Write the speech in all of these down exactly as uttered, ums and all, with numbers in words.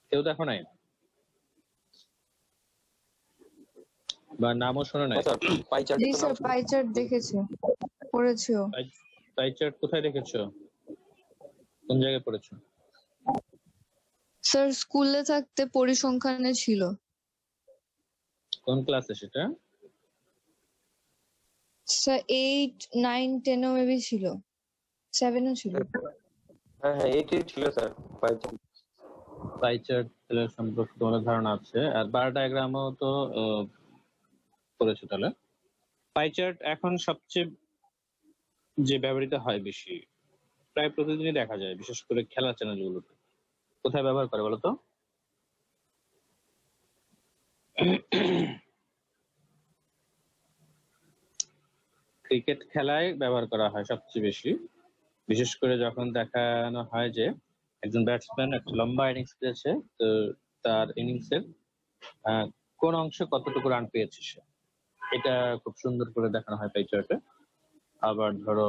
কেউ দেখো নাই বা নামও শোনো নাই? পাই চার্ট জি স্যার, পাই চার্ট দেখেছি, পড়েছিও। পাই চার্ট কোথায় দেখেছো? কোন জায়গায় পড়েছো? স্যার স্কুলে থাকতে পরিসংখ্যানে ছিল। কোন ক্লাসে সেটা? স্যার এইট নাইন টেনও মেবি ছিল, সেভেনও ছিল। হ্যাঁ হ্যাঁ এইট ছিল sir pie chart. Pie chart সম্পর্কে তোমার ধারণা আছে, আর বার ডায়াগ্রামও তো করেছো তাহলে। পাই চার্ট এখন সবচেয়ে যে ব্যবহৃত হয় বেশি, প্রায় প্রতিদিনই দেখা যায়, বিশেষ করে খেলার চ্যানেলগুলোতে। কোথায় ব্যবহার করে বলো তো? ক্রিকেট খেলায় ব্যবহার করা হয় সবচেয়ে বেশি, বিশেষ করে যখন দেখানো হয় যে একজন ব্যাটসম্যান একটা লম্বা ইনিংস পেয়েছে, তো তার ইনিংসের কোন অংশে কতটুকু রান পেয়েছে সে, এটা খুব সুন্দর করে দেখানো হয় পাই চার্টে। আবার ধরো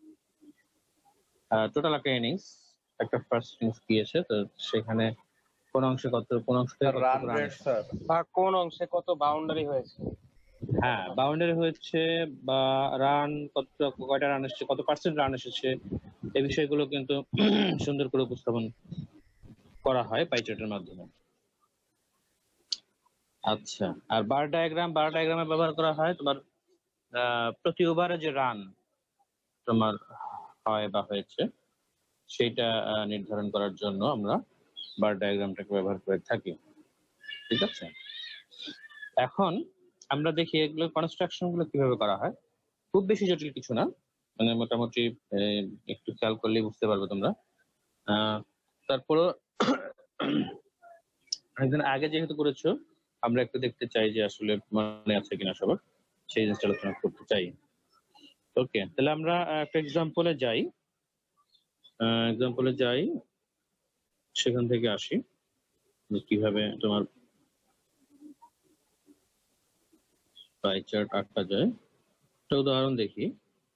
টোটাল একটা ইনিংস, একটা ফার্স্ট ইনিংস দিয়েছে, তো সেখানে কোন অংশে কত, কোন অংশ থেকে রান রেট স্যার, বা কোন অংশে কত বাউন্ডারি হয়েছে। হ্যাঁ, বাউন্ডারি হয়েছে বা রান কত, কয়টা রান এসেছে, কত পার্সেন্ট রান এসেছে, এই বিষয়গুলো কিন্তু সুন্দর করে উপস্থাপন করা হয় পাই চার্টের মাধ্যমে। আচ্ছা, আর বার ডায়াগ্রাম, বার ডায়াগ্রামে ব্যবহার করা হয় তোমার প্রতি ওভারে যে রান তোমার হয় বা হয়েছে সেটা নির্ধারণ করার জন্য আমরা বার ডায়াগ্রামটাকে ব্যবহার করে থাকি। ঠিক আছে, এখন আমরা দেখি এগুলো কনস্ট্রাকশন গুলো কিভাবে করা হয়। খুব বেশি জটিল কিছু না, মানে মোটামুটি একটু খেয়াল করলেই বুঝতে পারবে তোমরা। আহ তারপরও একদিন আগে যেহেতু করেছো, আমরা একটু দেখতে চাই যে আসলে মনে আছে কিনা সবার, সেই জিনিসটা আলোচনা করতে চাই। ওকে, তাহলে আমরা একটা এক্সাম্পলে যাই, এক্সাম্পলে যাই সেখান থেকে আসি যে কিভাবে তোমার পাই চার্ট আঁকা যায়। একটা উদাহরণ দেখি,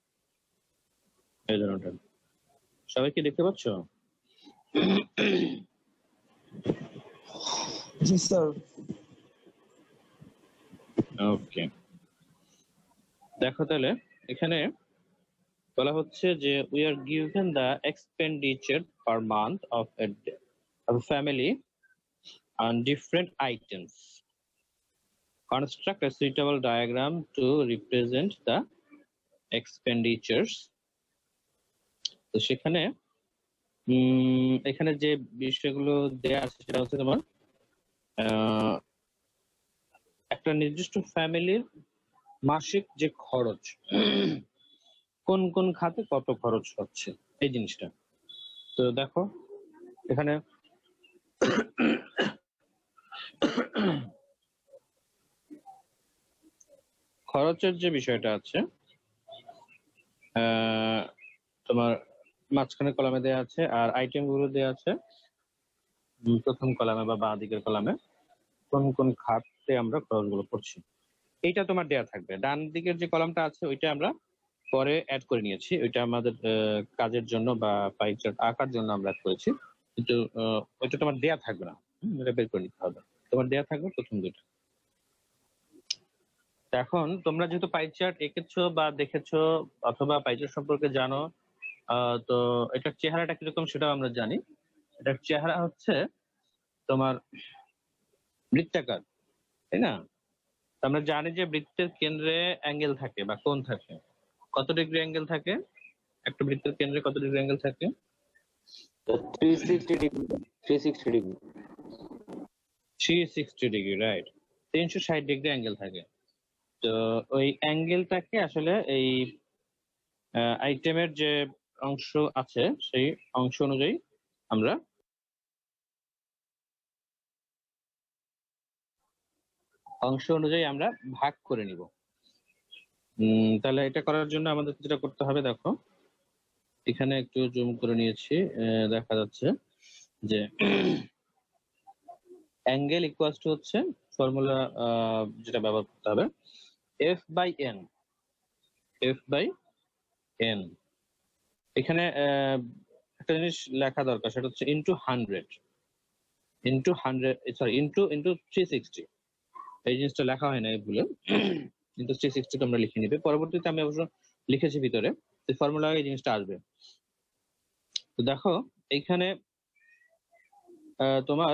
এই ধরনটা সবাই কি দেখতে পাচ্ছ? জি স্যার। ওকে, দেখো তাহলে এখানে বলা হচ্ছে যে we are given the expenditure per month of a family on different items. Construct a suitable diagram to represent the expenditures. তো সেখানে উম এখানে যে বিষয়গুলো দেয়া আছে সেটা হচ্ছে তোমার একটা নির্দিষ্ট ফ্যামিলির মাসিক যে খরচ, কোন কোন খাতে কত খরচ হচ্ছে, এই জিনিসটা। তো দেখো এখানে খরচের যে বিষয়টা আছে তোমার মাঝখানে কলামে দেয়া আছে, আর আইটেম গুলো দেয়া আছে প্রথম কলামে বা বাঁ দিকের কলামে, কোন কোন খাতে আমরা খরচগুলো করছি এইটা তোমার দেয়া থাকবে। ডান দিকের যে কলামটা আছে ওইটা আমরা পরে অ্যাড করে নিয়েছি, ওইটা আমাদের কাজের জন্য বা পাই চার্ট আঁকার জন্য আমরা অ্যাড করেছি, কিন্তু ওইটা তোমার দেয়া থাকবে না, এটা বের করে নিতে হবে। তোমার দেয়া থাকবে প্রথম দুইটা। এখন তোমরা যেহেতু পাই চার্ট এঁকেছো বা দেখেছো অথবা পাই চার্ট সম্পর্কে জানো, তো এটার চেহারাটা কিরকম সেটাও আমরা জানি। এটার চেহারা হচ্ছে তোমার বৃত্তাকার, তাই না? আমরা জানি যে বৃত্তের কেন্দ্রে অ্যাঙ্গেল থাকে বা কোণ থাকে। কত ডিগ্রি অ্যাঙ্গেল থাকে একটা বৃত্তের কেন্দ্রে? কত ডিগ্রি অ্যাঙ্গেল থাকে? তিনশো ষাট ডিগ্রি। তিনশো ষাট ডিগ্রি, তিনশো ষাট ডিগ্রি, রাইট। তিনশো ষাট ডিগ্রি অ্যাঙ্গেল থাকে। তো ওই অ্যাঙ্গেলটাকে আসলে এই আইটেমের যে অংশ আছে সেই অংশ অনুযায়ী আমরা অংশ অনুযায়ী আমরা ভাগ করে নিব। উম তাহলে এটা করার জন্য আমাদের যেটা করতে হবে, দেখো এখানে একটু জুম করে নিয়েছি, দেখা যাচ্ছে যে অ্যাঙ্গেল ইকুয়ালস টু হচ্ছে ফর্মুলা যেটা ব্যবহার করতে হবে, f by n. F by n, এখানে একটা জিনিস লেখা দরকার, সেটা হচ্ছে into hundred. Into hundred sorry into into three sixty, এই জিনিসটা লেখা হয় না ভুলে, কিন্তু থ্রি সিক্সটি তোমরা লিখে নিবে। পরবর্তীতে আমি অবশ্য লিখেছি ভিতরে, এই ফর্মুলা এই জিনিসটা আসবে। তো দেখো এইখানে আহ, তোমার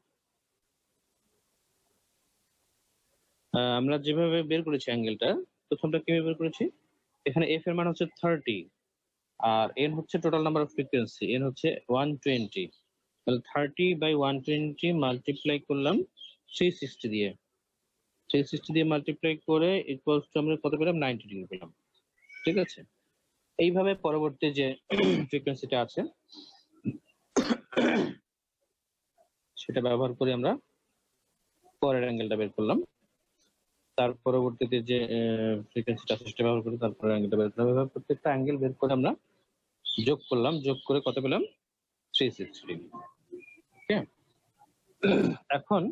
আহ, আমরা যেভাবে বের করেছি অ্যাঙ্গেলটা, প্রথমটা কিভাবে বের করেছি, এখানে এফ এর মান হচ্ছে থার্টি আর এন হচ্ছে total number of frequency, n হচ্ছে ওয়ান টোয়েন্টি, তাহলে thirty by one twenty multiply করলাম থ্রি সিক্সটি দিয়ে, থ্রি সিক্সটি দিয়ে মাল্টিপ্লাই করে ইকুয়ালস টু আমরা কত পেলাম, নাইনটি ডিগ্রি পেলাম। ঠিক আছে, এইভাবে পরবর্তী যে ফ্রিকোয়েন্সিটা আছে সেটা ব্যবহার করে আমরা পরের অ্যাঙ্গেলটা বের করলাম। তার পরবর্তীতে যে ফ্রিকোয়েন্সিটা আছে সেটা ব্যবহার করে তারপরে অ্যাঙ্গেলটা বের করলাম। এভাবে প্রত্যেকটা অ্যাঙ্গেল বের করে আমরা যোগ করলাম, যোগ করে কত পেলাম, থ্রি সিক্সটি ডিগ্রি। ওকে, এখন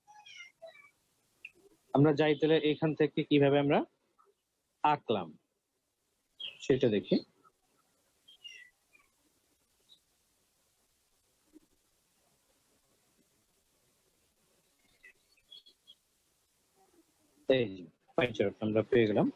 আমরা যাই তাহলে এখান থেকে কিভাবে আমরা আঁকলাম সেটা দেখি। এই পাই চার্ট আমরা পেয়ে গেলাম।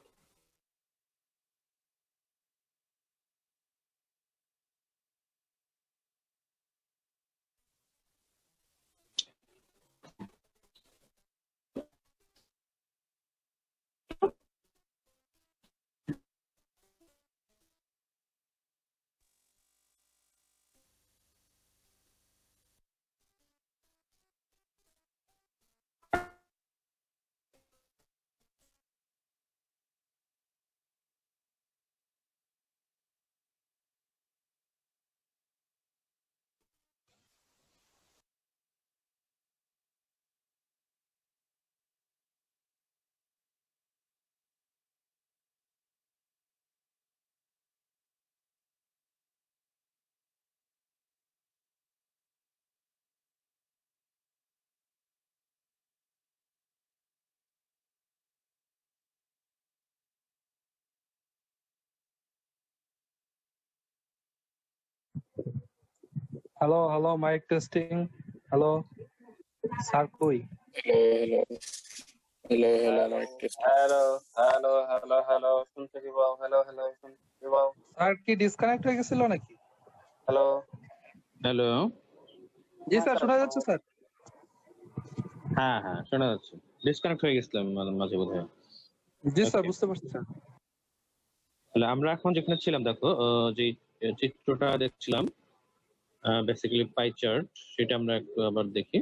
Hello hello mike testing. Hello sir কই? Hello hello hello mike test. Hello hello hello hello শুনতে কি পাও? হ্যালো হ্যালো শুনতে কি পাও? স্যার কি ডিসকানেক্ট হয়ে গেছিল নাকি? হ্যালো হ্যালো, জি স্যার শোনা যাচ্ছে স্যার। হ্যাঁ হ্যাঁ শোনা যাচ্ছে, ডিসকানেক্ট হয়ে গেছিলাম মাঝে মাঝে বোধহয়। জি স্যার Okay. বুঝতে পারছি স্যার। তাহলে আমরা এখন যেখানে ছিলাম দেখো, আহ, যে চিত্রটা দেখছিলাম বেসিক্যালি পাই চার্ট, সেটা আমরা একটু আবার দেখি।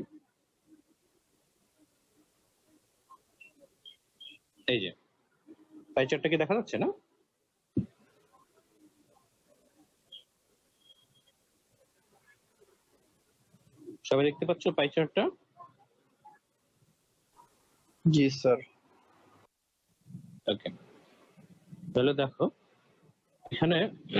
এই যে পাই চার্টটা কি দেখা যাচ্ছে না? সবাই দেখতে পাচ্ছ পাই চার্টটা? জি স্যার। ওকে, তাহলে দেখো এখানে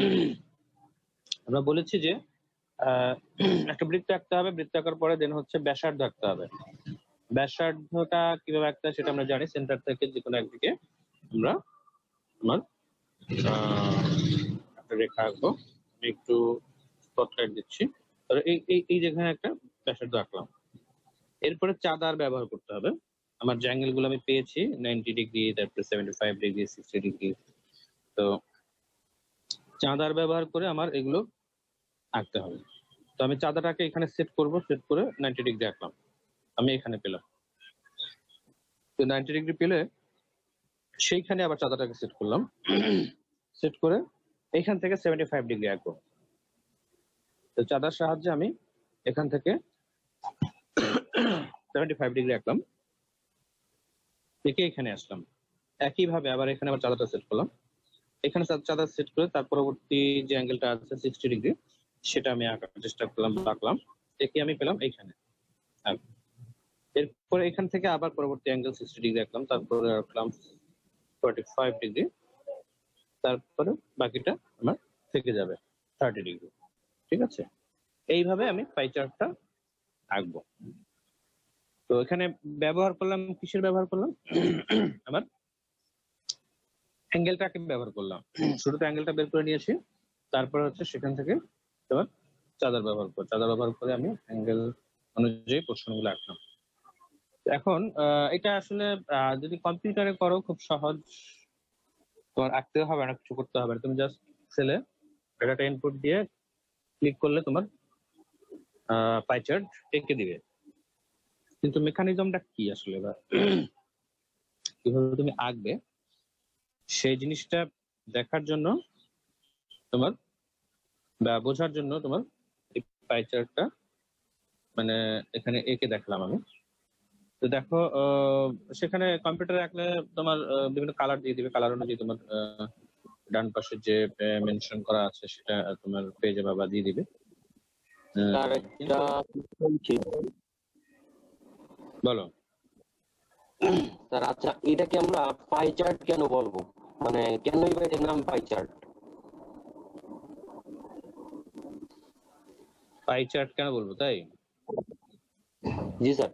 আমরা বলেছি যে আহ, একটা বৃত্ত আঁকতে হবে, বৃত্ত আঁকার পরে দেন হচ্ছে ব্যাসার্ধ আঁকতে হবে। ব্যাসার্ধটা কিভাবে আঁকতে হয় সেটা আমরা জানি, সেন্টার থেকে যে কোনো একদিকে আমরা আমার আহ, একটা রেখা আঁকবো। আমি একটু স্পটলাইট দিচ্ছি। তাহলে এই এই এই যেখানে একটা ব্যাসার্ধ আঁকলাম, এরপরে চাঁদার ব্যবহার করতে হবে। আমার যে অ্যাঙ্গেল গুলো আমি পেয়েছি নাইনটি ডিগ্রি, তারপরে seventy five degree, sixty degree, তো চাঁদার ব্যবহার করে আমার এগুলো আঁকতে হবে। তো আমি চাঁদাটাকে এখানে সেট করব, সেট করে নাইনটি ডিগ্রি আঁকলাম, আমি এখানে পেলাম। তো নাইনটি ডিগ্রি পেলে সেইখানে আবার চাঁদাটাকে সেট করলাম, সেট করে এখান থেকে সেভেন্টি ফাইভ ডিগ্রি আঁকবো। তো চাঁদার সাহায্যে আমি এখান থেকে সেভেন্টি ফাইভ ডিগ্রি আঁকলাম, একে এখানে আসলাম। একইভাবে আবার এখানে আবার চাঁদাটা সেট করলাম, এখানে চাঁদা সেট করে তার পরবর্তী যে অ্যাঙ্গেলটা আছে সিক্সটি ডিগ্রি সেটা আমি আঁকার চেষ্টা করলাম, আঁকলাম, একে আমি পেলাম এইখানে। এরপরে এখান থেকে আবার পরবর্তী অ্যাঙ্গেল সিক্সটি ডিগ্রি আঁকলাম, তারপরে আঁকলাম ফর্টি ফাইভ ডিগ্রি, তারপরে বাকিটা আমার থেকে যাবে থার্টি ডিগ্রি। ঠিক আছে, এইভাবে আমি পাই চার্টটা আঁকবো। তো এখানে ব্যবহার করলাম, কিসের ব্যবহার করলাম, আমার অ্যাঙ্গেলটাকে ব্যবহার করলাম। শুরুতে অ্যাঙ্গেলটা বের করে নিয়েছি, তারপর হচ্ছে সেখান থেকে তোমার চাঁদার ব্যবহার করে চাঁদার ব্যবহার করে আমি অ্যাঙ্গেল অনুযায়ী প্রশ্নগুলো আঁকলাম। এখন আহ, এটা আসলে আহ, যদি কম্পিউটারে করো খুব সহজ, তোমার আঁকতে হবে না, কিছু করতে হবে না, তুমি জাস্ট সেলে ডাটা ইনপুট দিয়ে ক্লিক করলে তোমার পাই চার্ট এঁকে দিবে। কিন্তু মেকানিজমটা কি আসলে বা কিভাবে তুমি আঁকবে সেই জিনিসটা দেখার জন্য তোমার বা বোঝার জন্য তোমার এই পাই চার্টটা মানে এখানে এঁকে দেখলাম আমি। তো দেখো আহ, সেখানে কম্পিউটারে আঁকলে তোমার আহ, বিভিন্ন কালার দিয়ে দিবে, কালার অনুযায়ী তোমার আহ, ডান পাশে যে মেনশন করা আছে সেটা তোমার পেয়ে যাবে বা দিয়ে দিবে। আহ, স্যার কিন্তু একটা ছিল। বলো। স্যার আচ্ছা, এটাকে আমরা পাই চার্ট কেন বলবো, মানে কেন এটার নাম পাই চার্ট? পাই চার্ট কেন বলবো তাই? জি স্যার।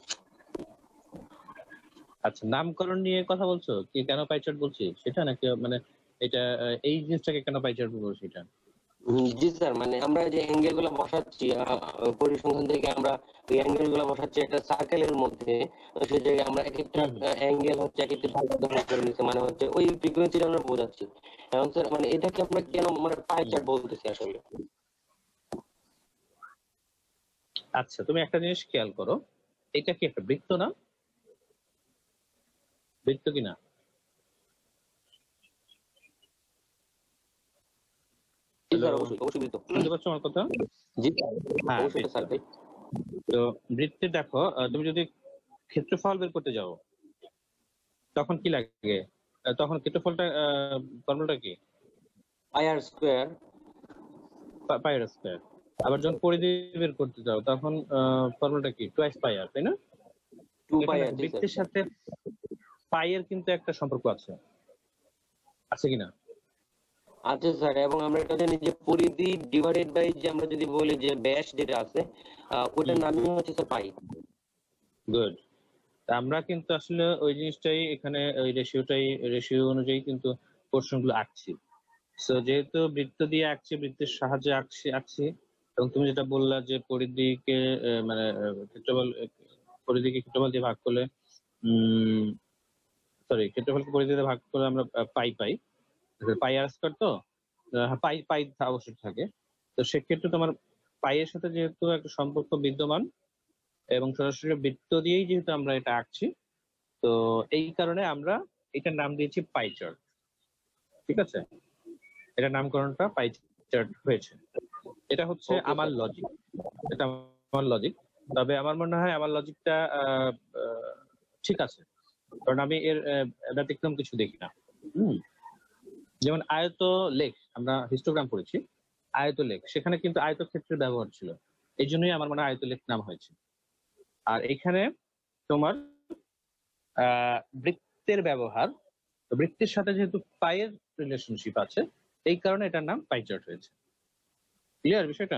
আচ্ছা, নামকরণ নিয়ে কথা বলছো কি, কেন পাই চার্ট বলছি সেটা নাকি মানে এটা আহ, এই জিনিসটাকে কেন পাই চার্ট বলবো সেটা? হুম, জি স্যার, মানে আমরা যে অ্যাঙ্গেল গুলো বসাচ্ছি আহ, পরিসংখ্যান থেকে আমরা ওই অ্যাঙ্গেল গুলো বসাচ্ছি একটা সার্কেলের মধ্যে, তো সেই জায়গায় আমরা এক একটা হুম হুম। অ্যাঙ্গেল হচ্ছে এক একটি ভাগ ধারণ করে নিচ্ছি, মানে হচ্ছে ওই ফ্রিকোয়েন্সিটা আমরা বোঝাচ্ছি। এখন স্যার মানে এটাকে আমরা কেন মানে পাই হুম। চার্ট বলতেছি আসলে? আচ্ছা, তুমি একটা জিনিস খেয়াল করো, এটা কি একটা বৃত্ত না? বৃত্ত কিনা? জি হ্যালো, স্যার, অবশ্যই অবশ্যই বৃত্ত। শুনতে পাচ্ছ আমার কথা? জি স্যার, হ্যাঁ, অবশ্যই বৃত্ত। স্যার ভাই। তো বৃত্তে দেখো আহ, তুমি যদি ক্ষেত্রফল বের করতে যাও তখন কি লাগে? আহ, তখন ক্ষেত্রফলটা ফর্মুলাটা কি? Pi r square. Pi r square. আবার যখন পরিধি বের করতে যাও তখন ফর্মুলাটা কি? টুয়াইস পাই আর, তাই না? টু এখন পাই দেখো আর, জি স্যার। বৃত্তের সাথে পাই এর কিন্তু একটা সম্পর্ক আছে, আছে কিনা? আচ্ছা স্যার, এবং আমরা এটা জানি যে পরিধি ডিভাইডেড বাই যে আমরা যদি বলি যে ব্যাস যেটা আছে, আহ, ওটার হুম, নামই হচ্ছে স্যার পাই। গুড। আমরা কিন্তু আসলে ওই জিনিসটাই এখানে ওই রেশিওটাই রেশিও অনুযায়ী কিন্তু প্রশ্নগুলো আঁকছি। সো যেহেতু বৃত্ত দিয়ে আঁকছি, বৃত্তের সাহায্যে আঁকছি আঁকছি এবং তুমি যেটা বললা যে পরিধিকে আহ, মানে আহ, ক্ষেত্রফল আহ, পরিধিকে ক্ষেত্রফল দিয়ে ভাগ করলে উম সরি ক্ষেত্রফলকে পরিধি দিয়ে ভাগ করলে আমরা আহ, পাই পাই। পাই আর স্কয়ার তো আহ, পাই পাই অবশ্যই থাকে। তো সেক্ষেত্রে তোমার পাইয়ের সাথে যেহেতু একটা সম্পর্ক বিদ্যমান এবং সরাসরি বৃত্ত দিয়েই যেহেতু আমরা এটা আঁকছি, তো এই কারণে আমরা এটার নাম দিয়েছি পাই চার্ট। ঠিক আছে, এটার নামকরণটা পাই চার্ট হয়েছে। এটা হচ্ছে ওকে আমার স্যার। লজিক, এটা আমার লজিক। তবে আমার মনে হয় আমার লজিকটা ঠিক আছে, কারণ আমি এর আহ, ব্যতিক্রম কিছু দেখি না। হম যেমন আয়ত লেখ, আমরা হিস্টোগ্রাম পড়েছি, আয়ত লেখ সেখানে কিন্তু আয়তক্ষেত্রের ব্যবহার ছিল, এই জন্যই আমার মনে হয় আয়ত লেখ নাম হয়েছে। আর এখানে তোমার আহ বৃত্তের ব্যবহার, তো বৃত্তের সাথে যেহেতু পায়ের রিলেশনশিপ আছে এই কারণে এটার নাম পাই চার্ট হয়েছে। ক্লিয়ার বিষয়টা?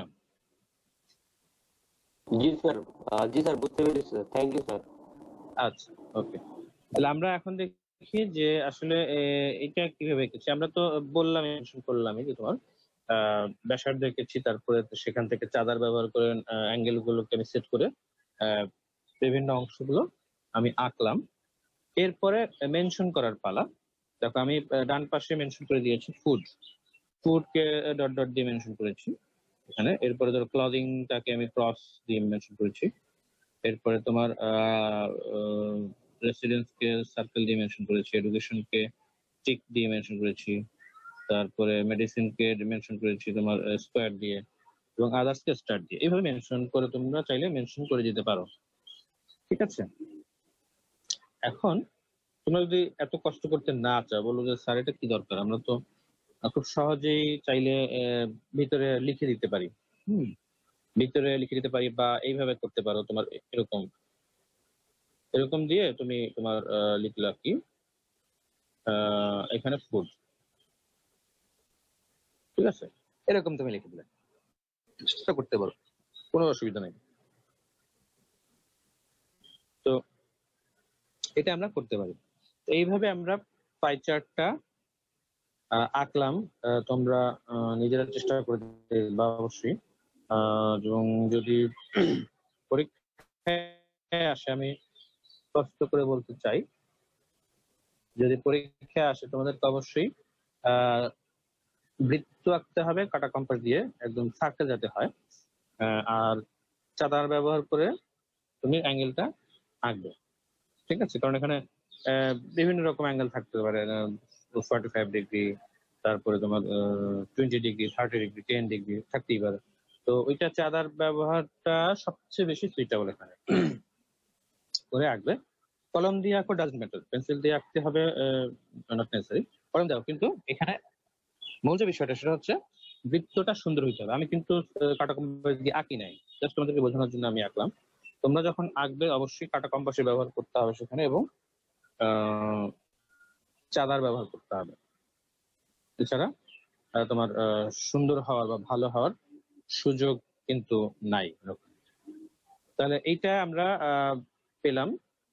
জি স্যার, আহ, জি স্যার, বুঝতে পেরেছি স্যার, থ্যাংক ইউ স্যার। আচ্ছা, ওকে। তাহলে আমরা এখন দেখি যে আসলে আহ, এটা কিভাবে এঁকেছি। আমরা তো বললাম, মেনশন করলামই যে তোমার আহ ব্যাসার্ধ এঁকেছি, তারপরে তো সেখান থেকে চাঁদার ব্যবহার করে অ্যাঙ্গেল গুলোকে আমি সেট করে আহ, বিভিন্ন অংশগুলো আমি আঁকলাম। এরপরে মেনশন করার পালা। দেখো আমি আহ, ডান পাশে মেনশন করে দিয়েছি ফুড, ফুড কে ডট ডট দিয়ে মেনশন করেছি এখানে। এরপরে ধরো ক্লদিংটাকে আমি ক্রস দিয়ে মেনশন করেছি। এরপরে তোমার রেসিডেন্স কে সার্কেল দিয়ে মেনশন করেছি, এডুকেশন কে টিক দিয়ে মেনশন করেছি, তারপরে মেডিসিন কে মেনশন করেছি তোমার স্কোয়ার দিয়ে, এবং আদার্স কে স্টার দিয়ে। এইভাবে মেনশন করে তোমরা চাইলে মেনশন করে দিতে পারো। ঠিক আছে, এখন তোমরা যদি এত কষ্ট করতে না চাও, বলো যে স্যার এটা কি দরকার, আমরা তো খুব সহজেই চাইলে আহ, ভিতরে লিখে দিতে পারি। হুম ভিতরে লিখে দিতে পারি বা এইভাবে করতে পারো তোমার এরকম এরকম দিয়ে তুমি তোমার আহ, লিখলা কি আহ, এখানে ফুড, ঠিক আছে, এরকম তুমি লিখে দিলে, চেষ্টা করতে পারো, কোনো অসুবিধা নেই। তো এটা আমরা করতে পারি। তো এইভাবে আমরা পাই চার্টটা আঁকলাম। আহ, তোমরা আহ, নিজেরা চেষ্টা করে দেখবা অবশ্যই। আহ, এবং যদি পরীক্ষায় আসে, আমি স্পষ্ট করে বলতে চাই, যদি পরীক্ষায় আসে তোমাদেরকে অবশ্যই আহ বৃত্ত আঁকতে হবে কাটা কম্পাস দিয়ে, একদম সার্কেল যাতে হয়। আহ, আর চাঁদার ব্যবহার করে তুমি অ্যাঙ্গেলটা আঁকবে, ঠিক আছে? কারণ এখানে আহ, বিভিন্ন রকম অ্যাঙ্গেল থাকতে পারে, ফর্টি ফাইভ ডিগ্রি, তারপরে তোমার twenty degree, thirty degree, ten degree থাকতেই পারে। তো ওইটা চাঁদার ব্যবহারটা সবচেয়ে বেশি সুইটেবল এখানে করে আঁকবে। কলম দিয়ে আঁকো, ডাজন্ট ম্যাটার, পেন্সিল দিয়ে আঁকতে হবে, নট নেসেসারি, কলম দাও। কিন্তু এখানে মূল যে বিষয়টা সেটা হচ্ছে বৃত্তটা সুন্দর হইতে হবে। আমি কিন্তু কাটা কম্পাস দিয়ে আঁকি নাই, জাস্ট তোমাদেরকে বোঝানোর জন্য আমি আঁকলাম। তোমরা যখন আঁকবে অবশ্যই কাটা কম্পাসের ব্যবহার করতে হবে সেখানে, এবং আহ চাঁদার ব্যবহার করতে হবে। এছাড়া আহ, তোমার আহ, সুন্দর হওয়ার বা ভালো হওয়ার সুযোগ কিন্তু নাই। তাহলে এইটা আমরা আহ, পেলাম,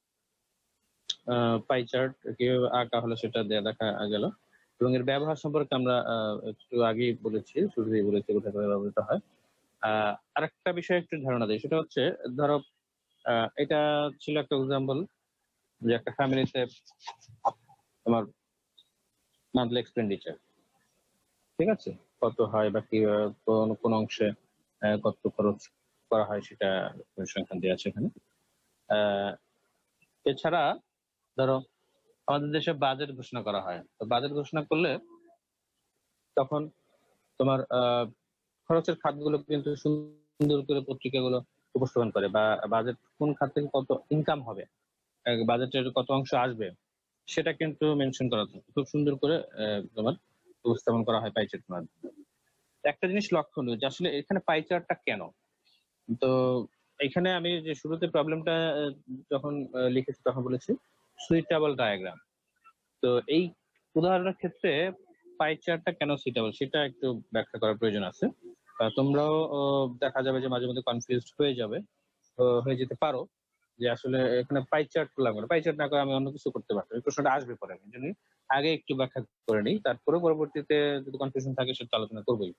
পাই চার্ট কিভাবে আঁকা হলো সেটা দেয়া দেখা গেল, এবং এর ব্যবহার সম্পর্কে আমরা আহ, একটু আগেই বলেছি, শুরুতেই বলেছি কোথায় কোথায় ব্যবহৃত হয়। আহ আরেকটা বিষয় একটু ধারণা দিই, সেটা হচ্ছে ধরো আহ, এটা ছিল একটা এক্সাম্পল যে একটা ফ্যামিলিতে তোমার মান্থলি এক্সপেন্ডিচার, ঠিক আছে, কত হয় বা কি আহ, কোন কোন অংশে আহ, কত খরচ করা হয় সেটা পরিসংখ্যান দেওয়া আছে এখানে। আহ এছাড়া ধরো আমাদের দেশে বাজেট ঘোষণা করা হয়, তো বাজেট ঘোষণা করলে তখন তোমার আহ খরচের খাতগুলো কিন্তু সুন্দর করে পত্রিকাগুলো উপস্থাপন করে, বা বাজেট কোন খাত থেকে কত ইনকাম হবে, বাজেটের কত অংশ আসবে সেটা কিন্তু মেনশন করা থাকে, খুব সুন্দর করে আহ, তোমার উপস্থাপন করা হয় পাই চার্ট মাধ্যমে। একটা জিনিস লক্ষণীয় যে আসলে এখানে পাই চার্টটা কেন, তো এখানে আমি যে শুরুতে প্রবলেমটা যখন আহ, লিখেছি তখন বলেছি সুইটেবল ডায়াগ্রাম। তো এই উদাহরণের ক্ষেত্রে পাই চার্টটা কেন সুইটেবল সেটা একটু ব্যাখ্যা করার প্রয়োজন আছে। আহ, তোমরাও আহ, দেখা যাবে যে মাঝে মধ্যে কনফিউজড হয়ে যাবে, আহ, হয়ে যেতে পারো যে আসলে এখানে পাই চার্ট করলাম, পাই চার্ট না করে আমি অন্য কিছু করতে পারতাম। এই প্রশ্নটা আসবে পরে, আমি জন্য আগে একটু ব্যাখ্যা করে নিই, তারপরে পরবর্তীতে যদি কনফিউশন থাকে সেটা আলোচনা করবোই।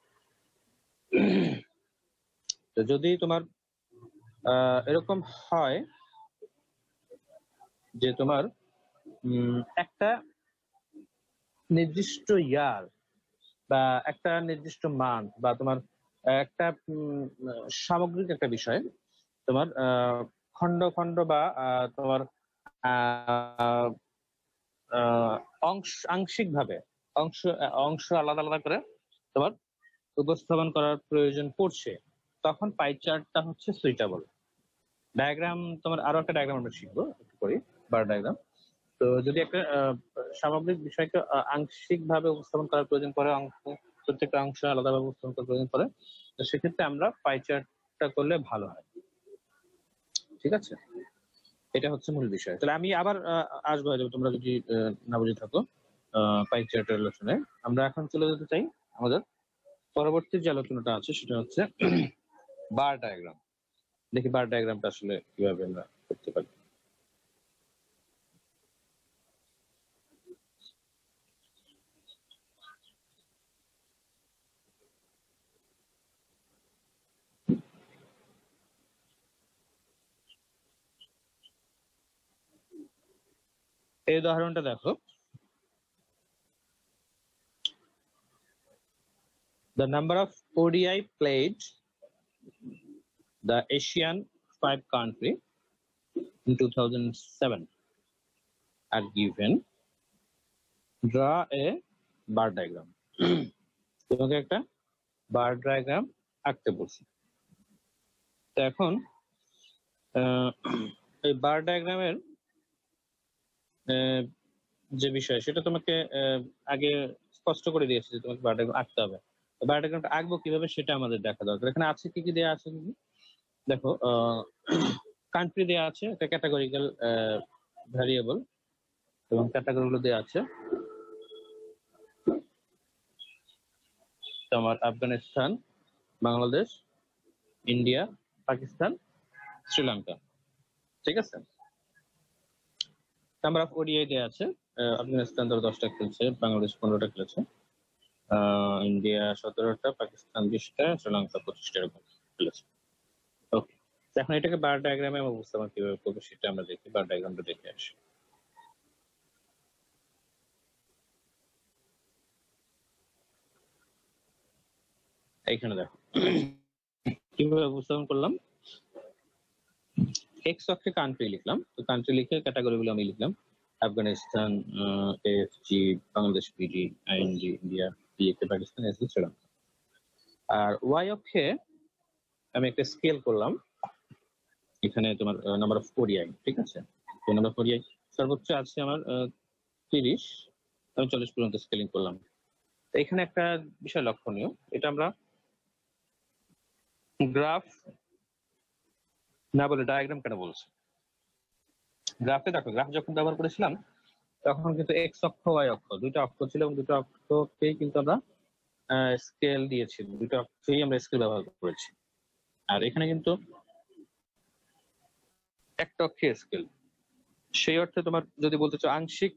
তো যদি তোমার আহ এরকম হয় যে তোমার উম একটা নির্দিষ্ট ইয়ার বা একটা নির্দিষ্ট মান্থ বা তোমার একটা উম, সামগ্রিক একটা বিষয় তোমার আহ খন্ড খন্ড বা আহ, তোমার আহ আহ, অংশ আংশিক ভাবে অংশ অংশ আলাদা আলাদা করে তোমার উপস্থাপন করার প্রয়োজন পড়ছে, তখন পাই চার্টটা হচ্ছে সুইটেবল ডায়াগ্রাম। তোমার আরো একটা ডায়াগ্রাম আমরা শিখবো একটু করি, বার ডায়াগ্রাম। তো যদি একটা আহ, সামগ্রিক বিষয়কে আংশিক ভাবে উপস্থাপন করার প্রয়োজন পড়ে, অংশ প্রত্যেকটা অংশ আলাদাভাবে উপস্থাপন করার প্রয়োজন পড়ে, তো সেক্ষেত্রে আমরা পাই চার্টটা করলে ভালো হয়, ঠিক আছে? এটা হচ্ছে মূল বিষয়। তাহলে আমি আবার আহ, আসবো, হয়তো তোমরা যদি আহ, না বুঝে থাকো পাই চার্টের আলোচনায়। আমরা এখন চলে যেতে চাই আমাদের পরবর্তী যে আলোচনাটা আছে সেটা হচ্ছে বার ডায়াগ্রাম। দেখি বার ডায়াগ্রামটা আসলে কিভাবে আমরা করতে পারি। এই উদাহরণটা দেখো, the number of O D I played the Asian five country in two thousand seven are given, draw a bar diagram. তোমাকে একটা বার ডায়াগ্রাম আঁকতে বলছি। তো এখন আহ, এই বার ডায়াগ্রামের যে বিষয় সেটা তোমাকে আহ, আগে স্পষ্ট করে দিয়েছে যে তোমাকে বার ডায়াগ্রাম আঁকতে হবে। বার ডায়াগ্রামটা আঁকবো কিভাবে সেটা আমাদের দেখা দরকার। এখানে আছে কি কি দেওয়া আছে দেখো, কান্ট্রি দেওয়া আছে, একটা ক্যাটাগরিক্যাল ভ্যারিয়েবল, এবং ক্যাটাগরি গুলো দেওয়া আছে তোমার আফগানিস্তান, বাংলাদেশ, ইন্ডিয়া, পাকিস্তান, শ্রীলঙ্কা, ঠিক আছে? নাম্বার অফ ওডিআই দেওয়া আছে, আহ, আফগানিস্তান ধরো দশটা খেলছে, বাংলাদেশ পনেরোটা খেলেছে, আহ, ইন্ডিয়া সতেরোটা, পাকিস্তান বিশটা, শ্রীলঙ্কা পঁচিশটা এরকম খেলেছে। ওকে, তো এখন এটাকে বার ডায়াগ্রামে আমরা উপস্থাপন কিভাবে করবো সেটা আমরা দেখি, বার ডায়াগ্রামটা দেখে আসি। এইখানে দেখো কিভাবে উপস্থাপন করলাম। এক্স অক্ষে কান্ট্রি লিখলাম, তো কান্ট্রি লিখে ক্যাটাগরি গুলো আমি লিখলাম Afghanistan, F G, Bangladesh, PD, ING, India, PAK, Pakistan, S Sri Lanka. আর ওয়াই অক্ষে আমি একটা স্কেল করলাম, এখানে তোমার নাম্বার অফ ওডিআই, ঠিক আছে। নাম্বার অফ ওডিআই সর্বোচ্চ আছে আমার তিরিশ, আমি চল্লিশ পর্যন্ত স্কেলিং করলাম। তো এখানে একটা বিষয় লক্ষণীয়, এটা আমরা গ্রাফ না বলে ডায়াগ্রাম কেন বলছি। গ্রাফে দেখো, গ্রাফ যখন ব্যবহার করেছিলাম তখন কিন্তু এক্স অক্ষ ওয়াই অক্ষ দুইটা অক্ষ ছিল এবং দুটো অক্ষকেই কিন্তু আমরা স্কেল দিয়েছি, দুটো অক্ষেই আমরা স্কেল ব্যবহার করেছি। আর এখানে কিন্তু একটা অক্ষে স্কেল, সেই অর্থে তোমার যদি বলতে চাও আংশিক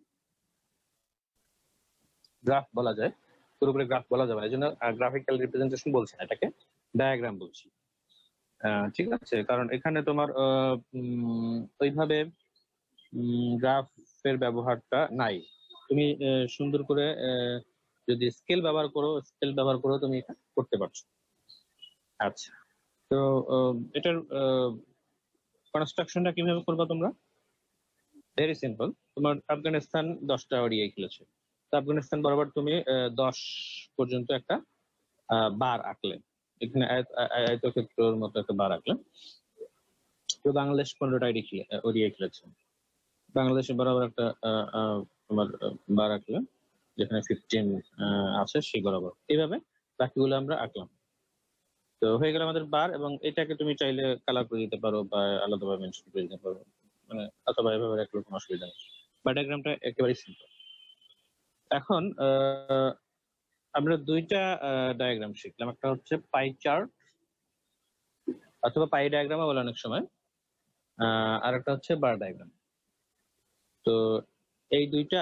গ্রাফ বলা যায়, পুরোপুরি গ্রাফ বলা যাবে না, এই জন্য গ্রাফিক্যাল রিপ্রেজেন্টেশন বলছি না, এটাকে ডায়াগ্রাম বলছি। ঠিক আছে, কারণ এখানে তোমার ওইভাবে গ্রাফের ব্যবহারটা নাই। তুমি সুন্দর করে যদি স্কেল ব্যবহার করো, স্কেল ব্যবহার করো তুমি এটা করতে পারছো। আচ্ছা, তো এটার কনস্ট্রাকশনটা কিভাবে করবা তোমরা? Very simple. তোমার আফগানিস্তান দশটা ওডিআই খেলেছে, তো আফগানিস্তান বরাবর তুমি দশ পর্যন্ত একটা বার আঁকলে, এখানে আয়তক্ষেত্রের মতো একটা বার আঁকলে। তো বাংলাদেশ পনেরোটা ওডিআই খেলেছে, বাংলাদেশের বরাবর একটা তোমার বার আঁকলে, যেখানে ফিফটিন আছে সেই বরাবর। এইভাবে বাকিগুলো আমরা আঁকলাম, তো হয়ে গেল আমাদের বার। এবং এটাকে তুমি চাইলে কালার করে দিতে পারো বা আলাদাভাবে মেনশন করে দিতে পারো, মানে অথবা এভাবে রাখলে কোনো অসুবিধা নেই। বার ডায়াগ্রামটা একেবারেই সিম্পল। এখন আমরা দুইটা ডায়াগ্রাম শিখলাম, একটা হচ্ছে পাই চার্ট অথবা পাই ডায়াগ্রামও বলে অনেক সময়, আর একটা হচ্ছে বার ডায়াগ্রাম। তো এই দুইটা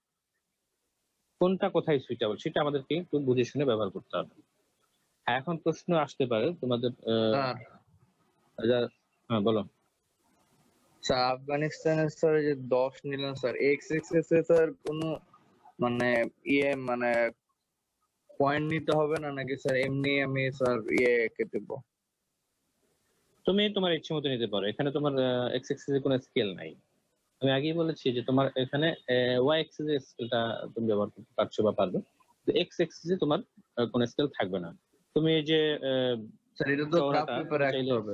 কোনটা কোথায় সুইটেবল সেটা আমাদেরকে একটু বুঝে শুনে ব্যবহার করতে হবে। এখন প্রশ্ন আসতে পারে তোমাদের, হ্যাঁ বলো। স্যার আফগানিস্তানের স্যার যে দশ নিলেন স্যার, এক্স এক্সেস এ স্যার কোনো মানে ইয়ে মানে পয়েন্ট নিতে হবে না নাকি স্যার এমনি আমি স্যার ইয়ে এঁকে দেব? তুমি তোমার ইচ্ছে মতো নিতে পারো, এখানে তোমার এক্স এক্সিস এর কোনো স্কেল নাই। আমি আগেই বলেছি যে তোমার এখানে ওয়াই এক্সিস এর স্কেলটা তুমি ব্যবহার করতে পারছো বা পারবে, এক্স এক্সিস এ তোমার কোনো স্কেল থাকবে না। তুমি যে স্যার এটা তো গ্রাফ পেপারে আঁকতে হবে।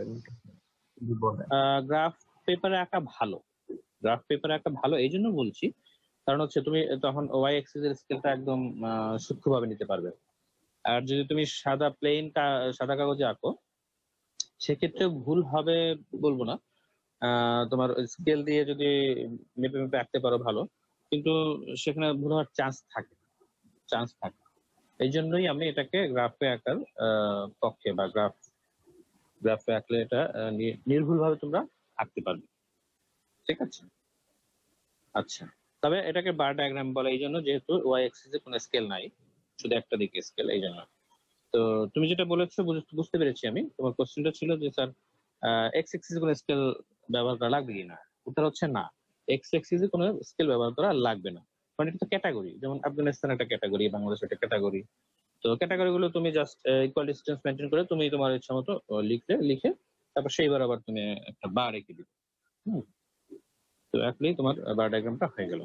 গ্রাফ পেপারে আঁকা ভালো, গ্রাফ পেপারে আঁকা ভালো এই জন্য বলছি, কারণ হচ্ছে তুমি তখন ওয়াই এক্সিস এর স্কেলটা একদম সূক্ষ্মভাবে নিতে পারবে। আর যদি তুমি সাদা প্লেন সাদা কাগজে আঁকো সেক্ষেত্রে ভুল হবে বলবো না, তোমার স্কেল দিয়ে যদি মেপে মেপে আঁকতে পারো ভালো, কিন্তু সেখানে ভুল হওয়ার চান্স থাকে চান্স থাকে এই জন্যই আমি এটাকে গ্রাফে আঁকার পক্ষে, বা গ্রাফ গ্রাফে আঁকলে এটা নির্ভুল ভাবে তোমরা আঁকতে পারবে, ঠিক আছে। আচ্ছা, তবে এটাকে বার ডায়াগ্রাম বলে এই জন্য যেহেতু ওয়াই এক্সিস এ কোনো স্কেল নাই, শুধু একটা দিকে স্কেল, এই জন্য। তো তুমি যেটা বলেছো বুঝতে পেরেছি আমি। তোমার কোশ্চেনটা ছিল যে স্যার এক্স এক্সিস কোনো স্কেল ব্যবহার করা লাগবে কিনা, উত্তর হচ্ছে না, এক্স এক্সিস এ কোনো স্কেল ব্যবহার করা লাগবে না, কারণ এটা তো ক্যাটাগরি। যেমন আফগানিস্তান একটা ক্যাটাগরি, বাংলাদেশ একটা ক্যাটাগরি। তো ক্যাটাগরি গুলো তুমি জাস্ট ইকুয়াল ডিসটেন্স মেনটেন করে তুমি তোমার ইচ্ছা মতো লিখলে, লিখে তারপর সেই বার আবার তুমি একটা বার এঁকে দিবে। হম তো একলেই তোমার বার ডায়াগ্রামটা হয়ে গেল।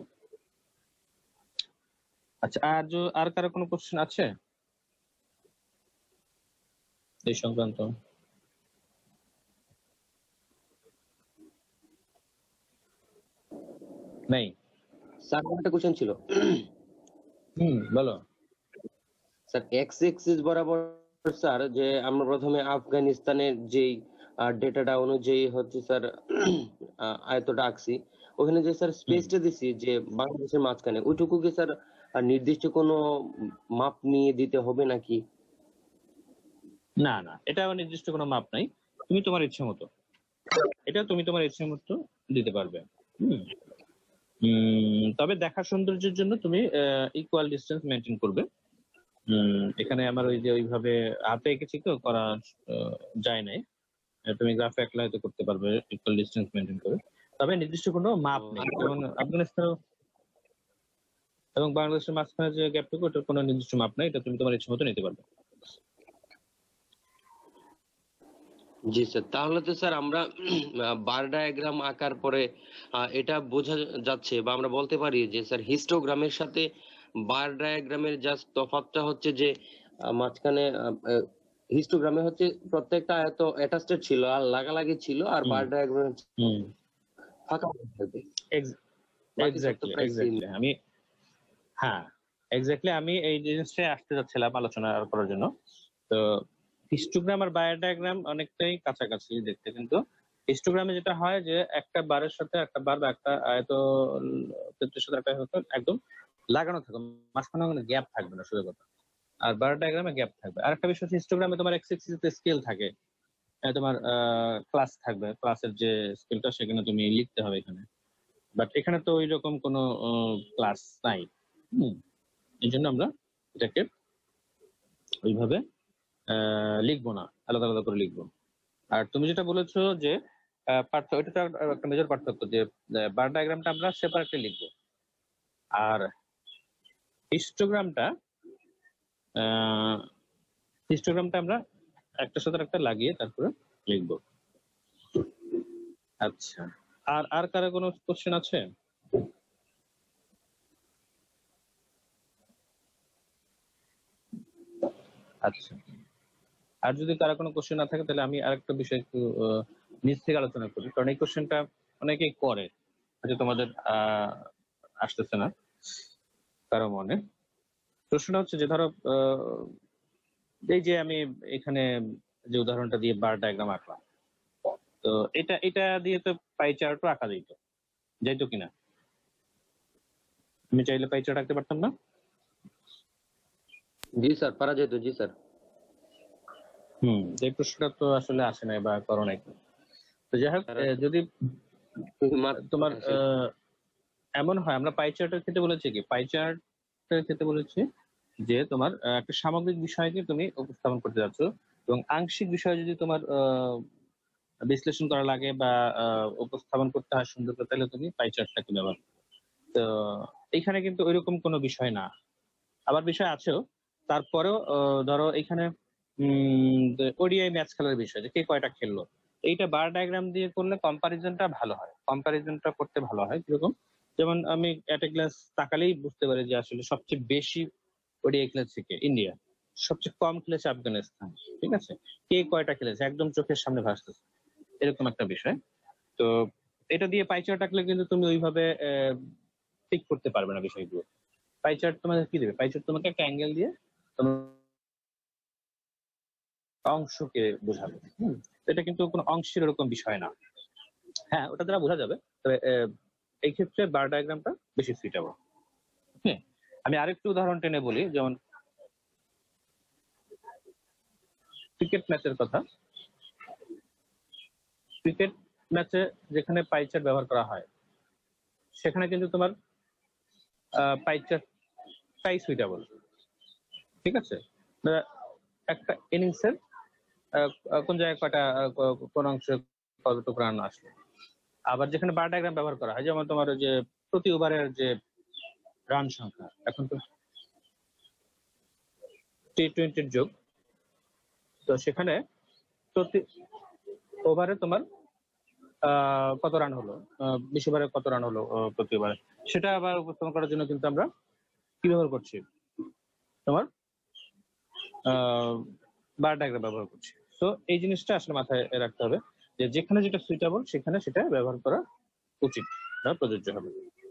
আচ্ছা, আর আর কারো কোনো কোশ্চেন আছে এই সংক্রান্ত? নেই স্যার একটা কোশ্চেন ছিল। হুম বলো। স্যার এক্স এক্সিস বরাবর স্যার যে আমরা প্রথমে আফগানিস্তানের যেই ডেটাটা অনুযায়ী হচ্ছে স্যার আয়তটা আঁকছি, ওখানে যে স্যার স্পেসটা দিছি যে বাংলাদেশের মাঝখানে, ওইটুকু কি স্যার নির্দিষ্ট কোনো মাপ নিয়ে দিতে হবে নাকি? না না, এটা নির্দিষ্ট কোনো মাপ নাই, তুমি তোমার ইচ্ছে মতো, এটা তুমি তোমার ইচ্ছে মতো দিতে পারবে। হুম তবে দেখার সৌন্দর্যের জন্য তুমি ইকুয়াল ডিসটেন্স মেনটেন করবে। এখানে আমার ওই যে ওইভাবে হাতে এঁকেছি তো করা যায় নাই, আহ, তুমি গ্রাফে একলা হয়তো করতে পারবে ইকুয়াল ডিসটেন্স মেনটেন করে, তবে নির্দিষ্ট কোনো মাপ ও, নেই। যেমন আফগানিস্তান এবং বাংলাদেশের মাঝখানে যে গ্যাপটুকু, ওটার কোনো নির্দিষ্ট মাপ নেই, এটা তুমি তোমার ইচ্ছে মতো নিতে পারবে। জি স্যার, তাহলে তো স্যার আমরা বার ডায়াগ্রাম আঁকার পরে আহ, এটা বোঝা যাচ্ছে বা আমরা বলতে পারি যে স্যার হিস্টোগ্রামের সাথে বার ডায়াগ্রামের জাস্ট তফাৎটা হচ্ছে যে আহ, মাঝখানে হিস্টোগ্রামে হচ্ছে প্রত্যেকটা আয়ত অ্যাটাচড ছিল আর লাগালাগি ছিল, আর হুম। বার ডায়াগ্রামে হুম, ফাঁকা থাকবে। বাকি সব তো এক্স্যাক্টলি প্রায় সেম। এক্স্যাক্টলি আমি হ্যাঁ এক্স্যাক্টলি আমি এই জিনিসটাই আসতে যাচ্ছিলাম আলোচনা করার জন্য। তো হিস্টোগ্রাম আর বায়োডায়াগ্রাম অনেকটাই কাছাকাছি দেখতে, কিন্তু হিস্টোগ্রামে যেটা হয় যে একটা বারের সাথে একটা বার বা একটা আয়ত ক্ষেত্রের সাথে একটা আয়ত একদম লাগানো থাকবে, মাঝখানে কোনো গ্যাপ থাকবে না সোজা কথা। আর বায়োডায়াগ্রামে গ্যাপ থাকবে। আর একটা বিষয় হচ্ছে হিস্টোগ্রামে তোমার এক্স এক্সিস তে স্কেল থাকে, আহ, তোমার ক্লাস থাকবে, ক্লাসের যে স্কেলটা সেখানে তুমি লিখতে হবে এখানে। বাট এখানে তো ওই রকম কোনো ক্লাস নাই। হুম, এই জন্য আমরা এটাকে ওইভাবে আহ, লিখবো না, আলাদা আলাদা করে লিখবো। আর তুমি যেটা বলেছো যে আহ, পার্থক্য, এটা তো একটা মেজর পার্থক্য যে বার ডায়াগ্রামটা আমরা সেপারেটলি লিখবো, আর হিস্টোগ্রামটা হিস্টোগ্রামটা আমরা একটা সাথে একটা লাগিয়ে তারপরে লিখবো। আচ্ছা, আর আর কারো কোনো কোশ্চেন আছে? আচ্ছা, আর যদি কারো কোনো কোশ্চেন না থাকে তাহলে আমি আরেকটা বিষয় একটু আহ, নিচ থেকে আলোচনা করি, কারণ এই কোশ্চেনটা অনেকেই করে, হয়তো তোমাদের আহ আসতেছে না কারো মনে। প্রশ্নটা হচ্ছে যে ধরো আহ, এই যে আমি এখানে যে উদাহরণটা দিয়ে বার ডায়াগ্রাম আঁকলাম, তো এটা এটা দিয়ে তো পাই চার্টও আঁকা যেত, যাইতো কিনা? আমি চাইলে পাই চার্ট আঁকতে পারতাম না? জি স্যার, পারা যেত। জি স্যার। হুম, এই প্রশ্নটা তো আসলে আসে নাই বা করো নাই। তো যাই হোক, আহ, যদি তোমার আহ, এমন হয়, আমরা পাই চার্টের ক্ষেত্রে বলেছি কি, পাই চার্টের ক্ষেত্রে বলেছি যে তোমার আহ, একটা সামগ্রিক বিষয়কে তুমি উপস্থাপন করতে যাচ্ছ, এবং আংশিক বিষয় যদি তোমার আহ, বিশ্লেষণ করা লাগে বা আহ, উপস্থাপন করতে হয় সুন্দর করে, তাহলে তুমি পাই চার্টটাকে ব্যবহার করো। তো এখানে কিন্তু ওইরকম কোনো বিষয় না, আবার বিষয় আছেও, তারপরেও আহ, ধরো এখানে ওডিআই ম্যাচ খেলার বিষয় যে কে কয়টা খেললো, এইটা বার ডায়াগ্রাম দিয়ে করলে কম্পারিজনটা ভালো হয়, কম্পারিজনটা করতে ভালো হয়। কিরকম? যেমন আমি এট এ গ্লাস তাকালেই বুঝতে পারি যে আসলে সবচেয়ে বেশি ওডিআই খেলেছে কে, ইন্ডিয়া, সবচেয়ে কম খেলেছে আফগানিস্তান, ঠিক আছে, কে কয়টা খেলেছে একদম চোখের সামনে ভাসতেছে, এরকম একটা বিষয়। তো এটা দিয়ে পাই চার্ট আঁকলে কিন্তু তুমি ওইভাবে ঠিক করতে পারবে না বিষয়গুলো। পাই চার্ট তোমাকে কি দেবে? পাই চার্ট তোমাকে একটা অ্যাঙ্গেল দিয়ে তোমার অংশকে বোঝাবে। হুম, এটা কিন্তু কোনো অংশের এরকম বিষয় না। হ্যাঁ, ওটা দ্বারা বোঝা যাবে, তবে আহ, এই ক্ষেত্রে বার ডায়াগ্রামটা বেশি সুইটেবল। হ্যাঁ, আমি আরেকটু উদাহরণ টেনে বলি, যেমন ক্রিকেট ম্যাচের কথা। ক্রিকেট ম্যাচে যেখানে পাই চার্ট ব্যবহার করা হয়, সেখানে কিন্তু তোমার পাই চার্টটাই সুইটেবল, ঠিক আছে। ধরো একটা ইনিংসের কোন জায়গায় কয়টা আহ, ক- কোন অংশে কতটুকু রান আসলো। আবার যেখানে বার ডায়াগ্রাম ব্যবহার করা হয়, যেমন তোমার ওই যে প্রতি ওভারের যে রান সংখ্যা, এখন তো টি টোয়েন্টির যুগ, তো সেখানে প্রতি ওভারে তোমার আহ কত রান হলো, আহ, বিশ ওভারে কত রান হলো আহ, প্রতি ওভারে, সেটা আবার উপস্থাপন করার জন্য কিন্তু আমরা কি ব্যবহার করছি, তোমার আহ বার ডায়াগ্রাম ব্যবহার করছি। তো এই জিনিসটা আসলে মাথায় রাখতে হবে যে যেখানে যেটা সুইটেবল সেখানে সেটা ব্যবহার করা উচিত বা প্রযোজ্য হবে।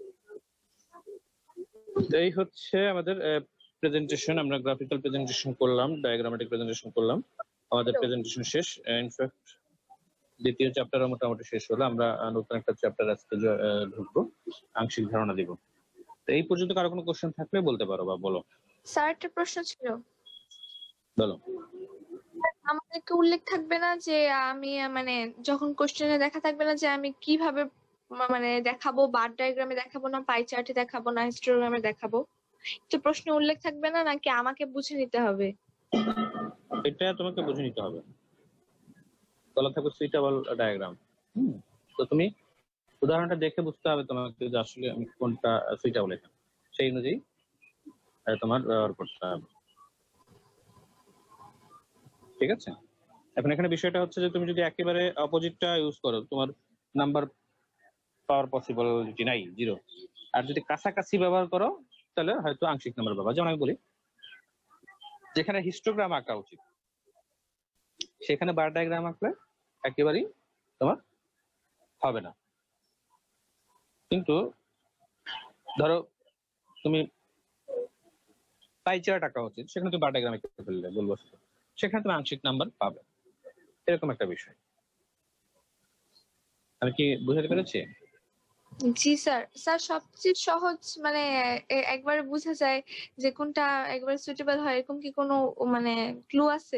তো এই হচ্ছে আমাদের প্রেজেন্টেশন, আমরা গ্রাফিক্যাল প্রেজেন্টেশন করলাম, ডায়াগ্রামেটিক প্রেজেন্টেশন করলাম, আমাদের প্রেজেন্টেশন শেষ। ইনফ্যাক্ট দ্বিতীয় চ্যাপ্টার মোটামুটি শেষ হলো, আমরা আহ, নতুন একটা চ্যাপ্টার আজকে জ- আহ, ঢুকবো, আংশিক ধারণা দিব। তো এই পর্যন্ত কারো কোনো কোশ্চেন থাকলে বলতে পারো বা বলো। স্যার একটা প্রশ্ন ছিল, বলো। আমাদেরকে উল্লেখ থাকবে না যে আমি আহ, মানে যখন কোশ্চেনে দেখা থাকবে না যে আমি কিভাবে মা- মানে দেখাবো, বার ডায়াগ্রামে দেখাবো না পাই চার্টে দেখাবো না হিস্টোগ্রামে দেখাবো, তো প্রশ্নে উল্লেখ থাকবে না নাকি আমাকে বুঝে নিতে হবে? এটা তোমাকে বুঝে নিতে হবে। বলা থাকবে সুইটেবল ডায়াগ্রাম। হুম তো তুমি উদাহরণটা দেখে বুঝতে হবে তোমাকে যে আসলে আমি কোনটা সুইটেবল এখানে, সেই অনুযায়ী আহ, তোমার ব্যবহার করতে হবে। ঠিক আছে, এখন এখানে বিষয়টা হচ্ছে যে তুমি যদি একেবারে অপোজিটটা ইউজ করো তোমার নাম্বার পাওয়ার পসিবিলিটি নাই, জিরো। আর যদি কাছাকাছি ব্যবহার করো তাহলে হয়তো আংশিক নাম্বার পাবা। যেমন আমি বলি, যেখানে হিস্টোগ্রাম আঁকা উচিত সেখানে বার ডায়াগ্রাম আঁকলে একেবারেই তোমার হবে না। কিন্তু ধরো তুমি পাই চার্ট আঁকা উচিত, সেখানে তুমি বার ডায়াগ্রাম এঁকে ফেললে বলবো, সেখানে তুমি আংশিক নাম্বার পাবে। এরকম একটা বিষয়। আমি কি বুঝাতে পেরেছি? জি স্যার। স্যার সবচেয়ে সহজ মানে এ- একবারে বোঝা যায় যে কোনটা একবারে সুইটেবল হয়, এরকম কি কোনো মানে ক্লু আছে?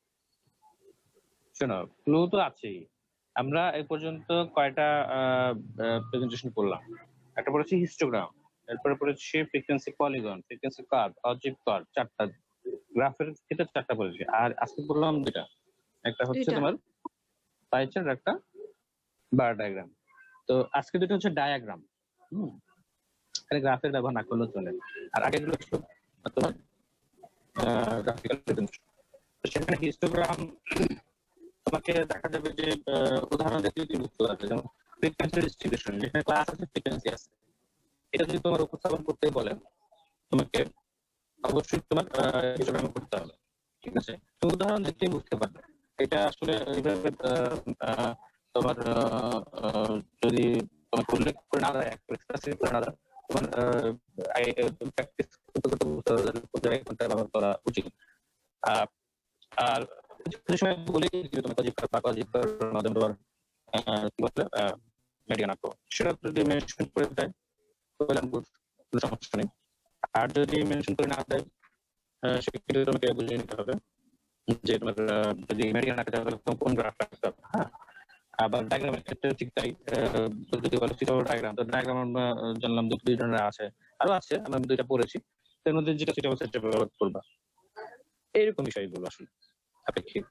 শোনো, ক্লু তো আছেই। আমরা এ পর্যন্ত কয়টা প্রেজেন্টেশন করলাম? একটা পড়েছি হিস্টোগ্রাম, এরপরে পড়েছি frequency polygon, frequency curve, algebraic curve, চারটা গ্রাফের ক্ষেত্রে চারটা পড়েছি। আর আজকে বললাম দুটা, একটা হচ্ছে দুইটা। তোমার পাই চার্ট, একটা বার ডায়াগ্রাম। তো আজকে দুটো হচ্ছে ডায়াগ্রাম। হুম এখানে গ্রাফের ব্যবহার না করলেও চলে। আর আগেগুলো সব তোমার গ্রাফিক্যাল প্রেজেন্টেশন। সেখানে হিস্টোগ্রাম তোমাকে দেখা যাবে যে আহ, উদাহরণ দেখলে তুমি বুঝতে পারবে, যেমন ফ্রিকোয়েন্সি ডিস্ট্রিবিউশন, যেখানে ক্লাস আছে ফ্রিকোয়েন্সি আছে, এটা যদি তোমার উপস্থাপন করতে বলে তোমাকে অবশ্যই তোমার হিস্টোগ্রাম করতে হবে। ঠিক আছে, তো উদাহরণ দেখলে বুঝতে পারবে এটা আসলে এইভাবে আহ, আহ, তোমার আহ, আহ, যদি তোমাকে উল্লেখ করে না দেয়, এক্সপ্রেসিভ করে না দেয়, তোমার প্র্যাকটিস করতে করতে বুঝতে পারবে যে কোন জায়গায় কোনটা ব্যবহার করা উচিত। আহ, আর কিছু সময় বলি যে তুমি কজিপ বা কজিপ মাধ্যমে তোমার আহ, কি বলে মেডিয়ান আঁকো, সেটা যদি মেনশন করে দেয় তাহলে আমি বুঝ- কোনো সমস্যা নেই। আর যদি মেনশন করে না দেয় আহ, সেক্ষেত্রে তোমাকে বুঝে নিতে হবে যে তোমার আহ, যদি মেডিয়ান আঁকতে হয় তাহলে তোমার কোন গ্রাফ রাখতে হবে। হ্যাঁ, আবার ডায়াগ্রামের ক্ষেত্রে ঠিক তাই। আহ, যদি বলো সিটাও ডায়াগ্রাম, তো ডায়াগ্রাম আমরা আহ, জানলাম দুই দুই ধরনের আছে, আরো আছে, আমরা দুইটা পড়েছি। তার মধ্যে যেটা সেটা হচ্ছে সেটা ব্যবহার করবা। এইরকম বিষয়গুলো আসলে আপেক্ষিক।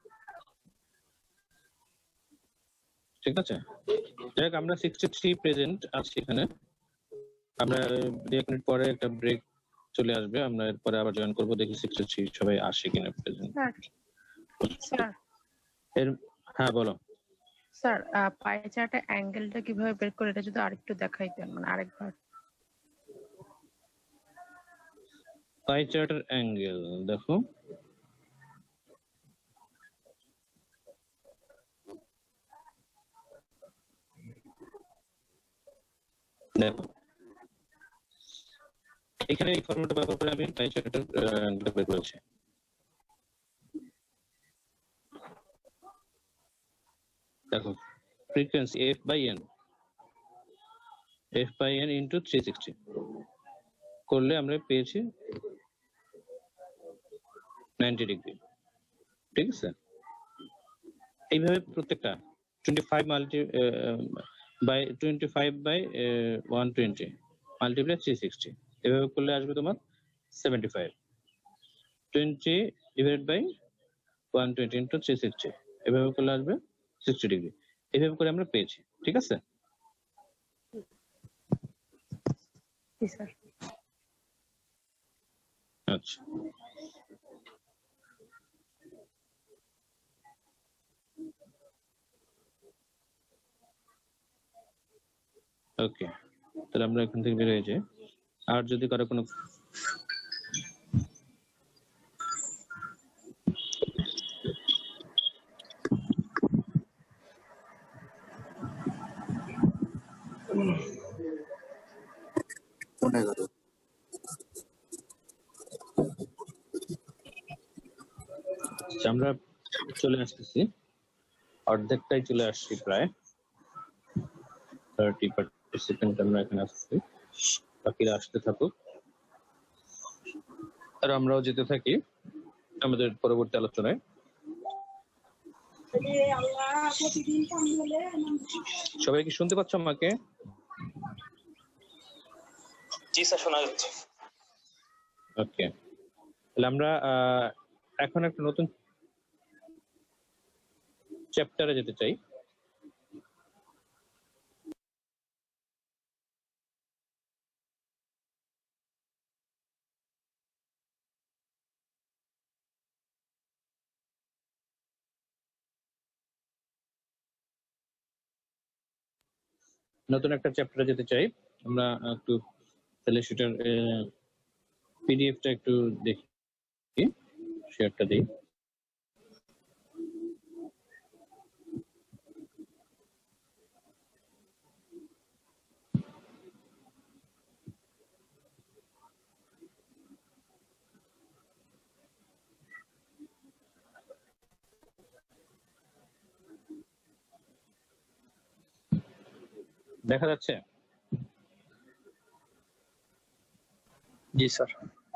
ঠিক আছে, যাই হোক, আমরা সিক্সটি থ্রি প্রেজেন্ট আছি এখানে। আমরা দুই এক মিনিট পরে একটা ব্রেক চলে আসবে, আমরা এরপরে আবার জয়েন করবো, দেখি সিক্সটি থ্রি সবাই আসে কিনা প্রেজেন্ট। স্যার স্যার এর হ্যাঁ বলো। স্যার পাই চার্টে অ্যাঙ্গেলটা কিভাবে বের করে এটা যদি আরেকটু দেখাইতেন, মানে আরেকবার। পাই চার্টের অ্যাঙ্গেল দেখো, দেখো এখানে এই ফর্মুলাটা ব্যবহার করে আমি পাই চার্টের অ্যাঙ্গেল বের করেছি। দেখো frequency f by n, f by n into three sixty করলে আমরা পেয়েছি নাইনটি ডিগ্রি। ঠিক আছে, এইভাবে প্রত্যেকটা twenty five multi by twenty five by one twenty multiply three sixty, এভাবে করলে আসবে তোমার seventy five. Twenty divide by one twenty into three sixty, এভাবে করলে আসবে সিক্সটি ডিগ্রি। এইভাবে করে আমরা পেয়েছি। ঠিক আছে, জি স্যার। আচ্ছা ওকে, তাহলে আমরা এখান থেকে বের হয়ে যাই। আর যদি কারো কোনো পনেরো আমরা চলে আসতেছি, অর্ধেকটাই চলে আসছি, প্রায় থার্টি পার্টিসিপেন্ট আমরা এখানে আসছি, বাকিরা আসতে থাকুক আর আমরাও যেতে থাকি আমাদের পরবর্তী আলোচনায়। সবাই কি শুনতে পাচ্ছ আমাকে? জি স্যার, শোনা যাচ্ছে। ওকে, তাহলে আমরা আহ, এখন একটা নতুন চ্যাপ্টারে যেতে চাই। নতুন একটা চ্যাপ্টারে যেতে চাই আমরা। একটু তাহলে সেটার পিডিএফটা একটু দেখি, শেয়ারটা দিই। দেখা যাচ্ছে? জি sir.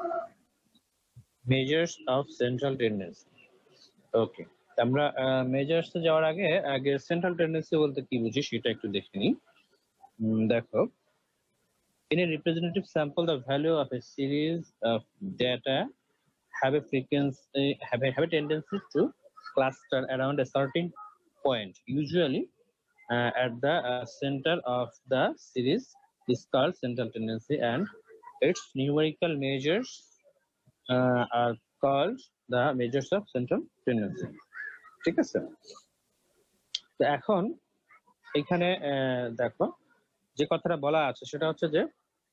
Measures of central tendency. Okay, আমরা মেজার্স যাওয়ার আগে আগে সেন্ট্রাল টেন্ডেন্সি বলতে কি বুঝি সেটা একটু দেখে নিই। দেখো, in a representative sample the value of a series of data have a frequency have a, have a tendency to cluster around a certain point, usually uh, at the uh, center of the series is called central tendency, and its numerical measures uh, are called the measures of central tendency. ঠিক আছে? তো এখন এখানে দেখো যে কথাটা বলা আছে সেটা হচ্ছে যে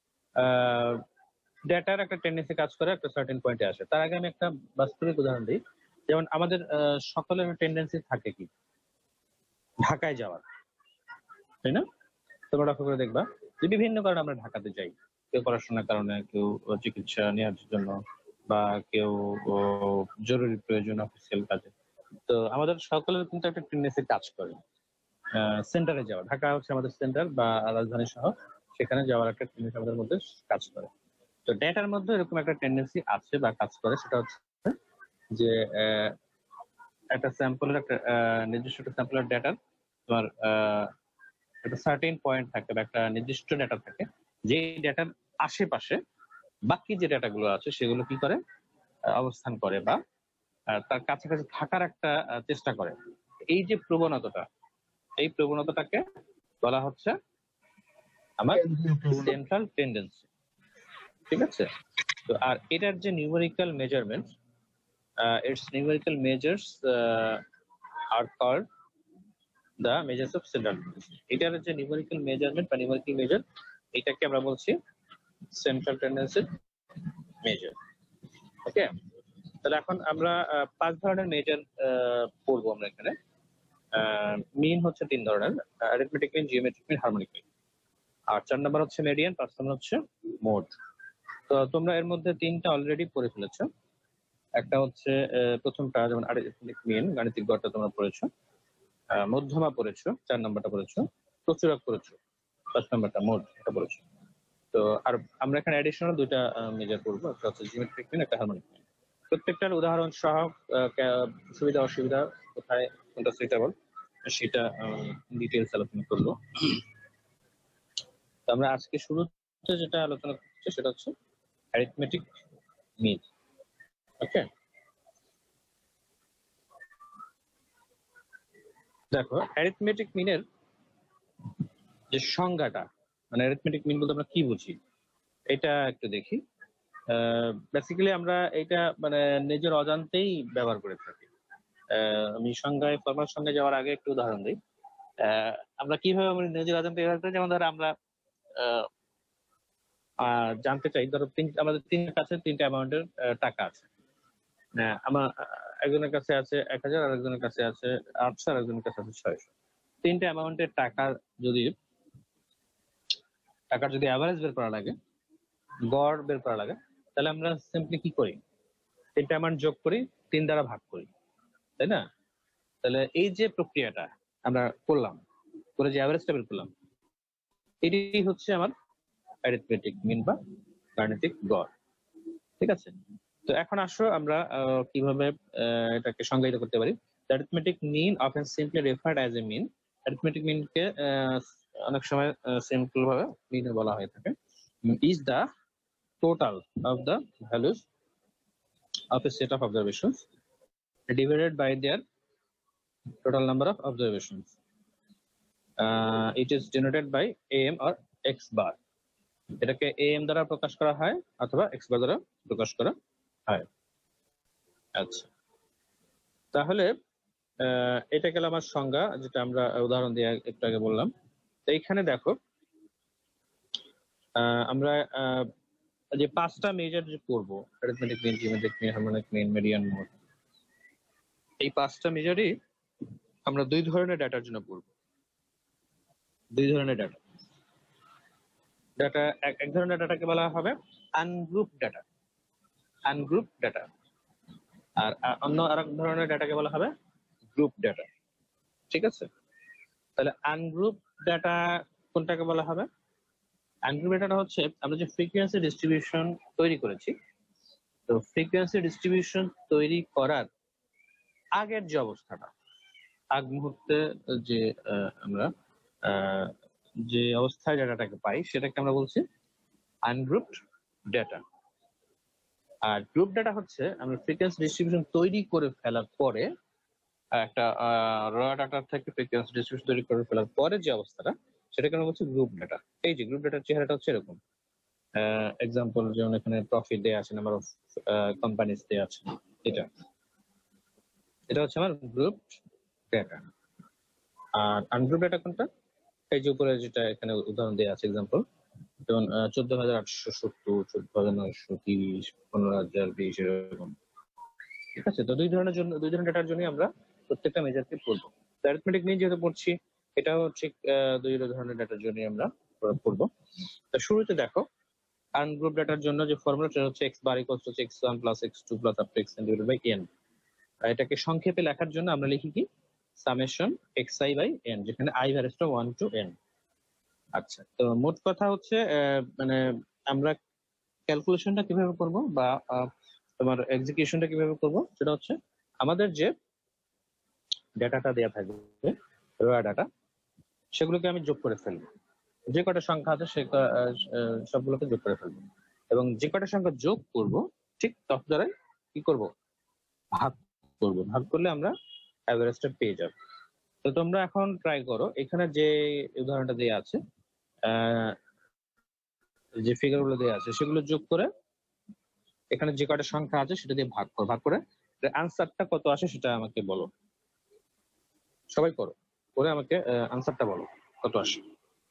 ডেটার একটা টেন্ডেন্সি কাজ করে একটা সার্টেন পয়েন্টে আসে। তার আগে আমি একটা বাস্তবিক উদাহরণ দিই। যেমন আমাদের সকলের টেন্ডেন্সি থাকে কি ঢাকায় যাওয়ার, তাই না? তোমরা লক্ষ্য করে দেখবা যে বিভিন্ন কারণে আমরা ঢাকাতে যাই, কেউ পড়াশোনার কারণে, কেউ চিকিৎসা নেওয়ার জন্য, বা কেউ জরুরি প্রয়োজন অফিসিয়াল কাজে। তো আমাদের সকলের কিন্তু একটা টেন্ডেন্সি কাজ করে সেন্টারে যাওয়া। ঢাকা হচ্ছে আমাদের সেন্টার বা রাজধানী শহর, সেখানে যাওয়ার একটা টেন্ডেন্সি আমাদের মধ্যে কাজ করে। তো ডেটার মধ্যে এরকম একটা টেন্ডেন্সি আছে বা কাজ করে, সেটা হচ্ছে যে একটা স্যাম্পলের একটা নির্দিষ্ট একটা স্যাম্পলের ডেটার তোমার একটা সার্টেন পয়েন্ট থাকে বা একটা নির্দিষ্ট ডেটা থাকে, যে ডেটার আশেপাশে বাকি যে ডেটাগুলো আছে সেগুলো কি করে অবস্থান করে বা তার কাছাকাছি থাকার একটা চেষ্টা করে। এই যে প্রবণতাটা, এই প্রবণতাটাকে বলা হচ্ছে আমার সেন্ট্রাল টেন্ডেন্সি। ঠিক আছে? তো আর এটার যে numerical measurement, it's numerical measures are called the measures of central tendency. এটার যে নিউমেরিক্যাল মেজারমেন্ট বা নিউমেরিক্যাল মেজার, এটাকে আমরা বলছি সেন্ট্রাল টেন্ডেন্সি মেজার। ওকে, তাহলে এখন আমরা পাঁচ ধরনের মেজার পড়বো আমরা এখানে। মিন হচ্ছে তিন ধরনের, arithmetic mean, geometric mean, harmonic mean. আর চার নাম্বার হচ্ছে মেডিয়ান, পাঁচ নাম্বার হচ্ছে মোড। তো তোমরা এর মধ্যে তিনটা অলরেডি পড়ে ফেলেছো। একটা হচ্ছে প্রথমটা যেমন অ্যারিথমেটিক মিন, গাণিতিক গড়টা তোমরা পড়েছো। মধ্যমা পড়েছো, চার নাম্বারটা পড়েছো। প্রচুরক পড়েছো, পাঁচ নাম্বারটা মোড, এটা পড়েছো। তো আর আমরা এখানে অ্যাডিশনাল দুইটা মেজার পড়বো, একটা হচ্ছে জিওমেট্রিক মিন, একটা হারমোনিক মিন। প্রত্যেকটার উদাহরণ সহ সুবিধা অসুবিধা কোথায় কোনটা সুইটেবল সেটা ডিটেইলস আলোচনা করবো। তো আমরা আজকে শুরুতে যেটা আলোচনা করছি সেটা হচ্ছে অ্যারিথমেটিক মিন। ওকে, দেখো অ্যারিথমেটিক মিনের যে সংজ্ঞাটা, মানে অ্যারিথমেটিক মিন বলতে আমরা কি বুঝি এটা একটু দেখি। বেসিক্যালি আমরা এটা মানে নিজের অজান্তেই ব্যবহার করে থাকি। আমি সংজ্ঞায় ফর্মাল সংজ্ঞায় যাওয়ার আগে একটু উদাহরণ দিই। আমরা কিভাবে আমরা নিজের অজান্তে ব্যবহার করি। যেমন ধরো আমরা জানতে চাই, ধরো আমাদের তিন কাছে তিনটা অ্যামাউন্টের টাকা আছে। আমার একজনের কাছে আছে এক হাজার, আর একজনের কাছে আছে আটশো, আর একজনের কাছে আছে ছয়শো। তিনটা অ্যামাউন্টের টাকার যদি টাকার যদি অ্যাভারেজ বের করা লাগে, গড় বের করা লাগে, তাহলে আমরা সিম্পলি কি করি, তিনটা অ্যামাউন্ট যোগ করি, তিন দ্বারা ভাগ করি, তাই না? তাহলে এই যে প্রক্রিয়াটা আমরা করলাম, করে যে অ্যাভারেজটা বের করলাম, এটাই হচ্ছে আমার অ্যারিথমেটিক মিন বা গাণিতিক গড়। ঠিক আছে? তো এখন আসো আমরা কিভাবে এটাকে সংজ্ঞায়িত করতে পারি। Arithmetic mean often simply referred as a mean. Arithmetic মিনকে অনেক সময় সিম্পল ভাবে মিন বলা হয়ে থাকে। Is the total of the values of a set of observations divided by their total number of observations. Uh, it is denoted by am or x bar. এটাকে am দ্বারা প্রকাশ করা হয় অথবা x বার দ্বারা প্রকাশ করা হয়। আচ্ছা, তাহলে আহ, এটা গেল আমার সংজ্ঞা, যেটা আমরা উদাহরণ দিয়ে একটু আগে বললাম। তো এইখানে দেখো আহ, আমরা আহ, যে পাঁচটা মেজার যে করবো, arithmetic mean, geometric mean, harmonic mean, median mode, এই পাঁচটা মেজারই আমরা দুই ধরনের ডাটার জন্য পড়বো। দুই ধরনের ডাটা ডাটা এক ধরনের ডাটাকে বলা হবে আনগ্রুপ ডাটা, আনগ্রুপ ডাটা, আর অন্য আরেক ধরনের ডাটাকে বলা হবে গ্রুপ ডাটা। ঠিক আছে, তাহলে আনগ্রুপ ডাটা কোনটাকে বলা হবে? আনগ্রুপ ডাটা হচ্ছে আমরা যে ফ্রিকোয়েন্সি ডিস্ট্রিবিউশন তৈরি করেছি, তো ফ্রিকোয়েন্সি ডিস্ট্রিবিউশন তৈরি করার আগের যে অবস্থাটা, আগ মুহূর্তে যে আহ, আমরা আহ, যে অবস্থায় ডাটাটাকে পাই সেটাকে আমরা বলছি আনগ্রুপড ডাটা। আর গ্রুপ ডাটা হচ্ছে আমরা ফ্রিকোয়েন্সি ডিস্ট্রিবিউশন তৈরি করে ফেলার পরে, একটা র ডাটা থেকে ফ্রিকোয়েন্সি ডিস্ট্রিবিউশন তৈরি করে ফেলার পরে যে অবস্থাটা, সেটাকে আমরা বলছি গ্রুপ ডাটা। এই যে গ্রুপ ডাটার চেহারাটা হচ্ছে এরকম। এক্সাম্পল যেমন এখানে প্রফিট দেয়া আছে, নাম্বার অফ কোম্পানিজ দেয়া আছে, এটা এটা হচ্ছে আমার গ্রুপ ডাটা। আর আনগ্রুপ ডাটা কোনটা? এই যে উপরে যেটা এখানে উদাহরণ দেওয়া আছে, এক্সাম্পল যেমন চোদ্দ হাজার আটশো সত্তর, চোদ্দ হাজার নয়শো তিরিশ, পনেরো হাজার বিশ, এরকম। ঠিক আছে, তো দুই ধরনের জন্য, দুই ধরনের ডাটার জন্য আমরা প্রত্যেকটা মেজারকে পড়বো। অ্যারিথমেটিক মিন যেহেতু পড়ছি, এটাও ঠিক দুই ধরনের ডাটার জন্য আমরা পড়বো। তো শুরুতে দেখো আনগ্রুপ ডাটার জন্য যে ফর্মুলাটা হচ্ছে x bar equals to x one plus x two plus up to x n divided by n. এটাকে সংক্ষেপে লেখার জন্য আমরা লিখি কি summation x i by n, যেখানে i varies to one to n. আচ্ছা, তো মোট কথা হচ্ছে মানে আমরা ক্যালকুলেশনটা কিভাবে করব বা তোমার এক্সিকিউশনটা কিভাবে করব, সেটা হচ্ছে আমাদের যে ডেটাটা দেয়া থাকবে, র ডাটা, সেগুলোকে আমি যোগ করে ফেলবো। যে কটা সংখ্যা আছে সে সবগুলোকে যোগ করে ফেলবো, এবং যে কটা সংখ্যা যোগ করব ঠিক তত দ্বারাই কি করব, ভাগ করব। ভাগ করলে আমরা অ্যাভারেজটা পেয়ে যাব। তো তোমরা এখন ট্রাই করো, এখানে যে উদাহরণটা দেয়া আছে, আহ যে ফিগার গুলো দেওয়া আছে সেগুলো যোগ করে এখানে যে কটা সংখ্যা আছে সেটা দিয়ে ভাগ করো। ভাগ করে আনসারটা কত আসে সেটা আমাকে বলো। সবাই করো, করে আমাকে আনসারটা বলো কত আসে।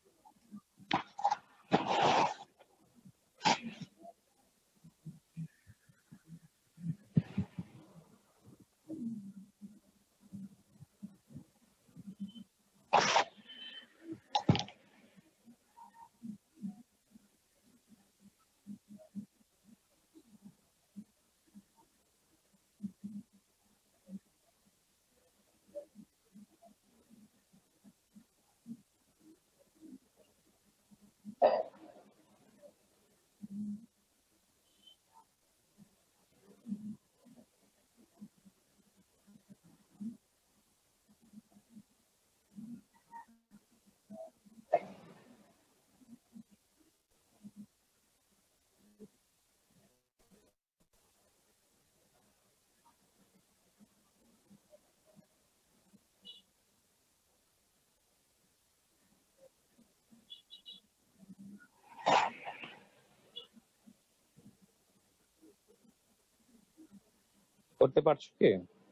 করতে পারছো কি?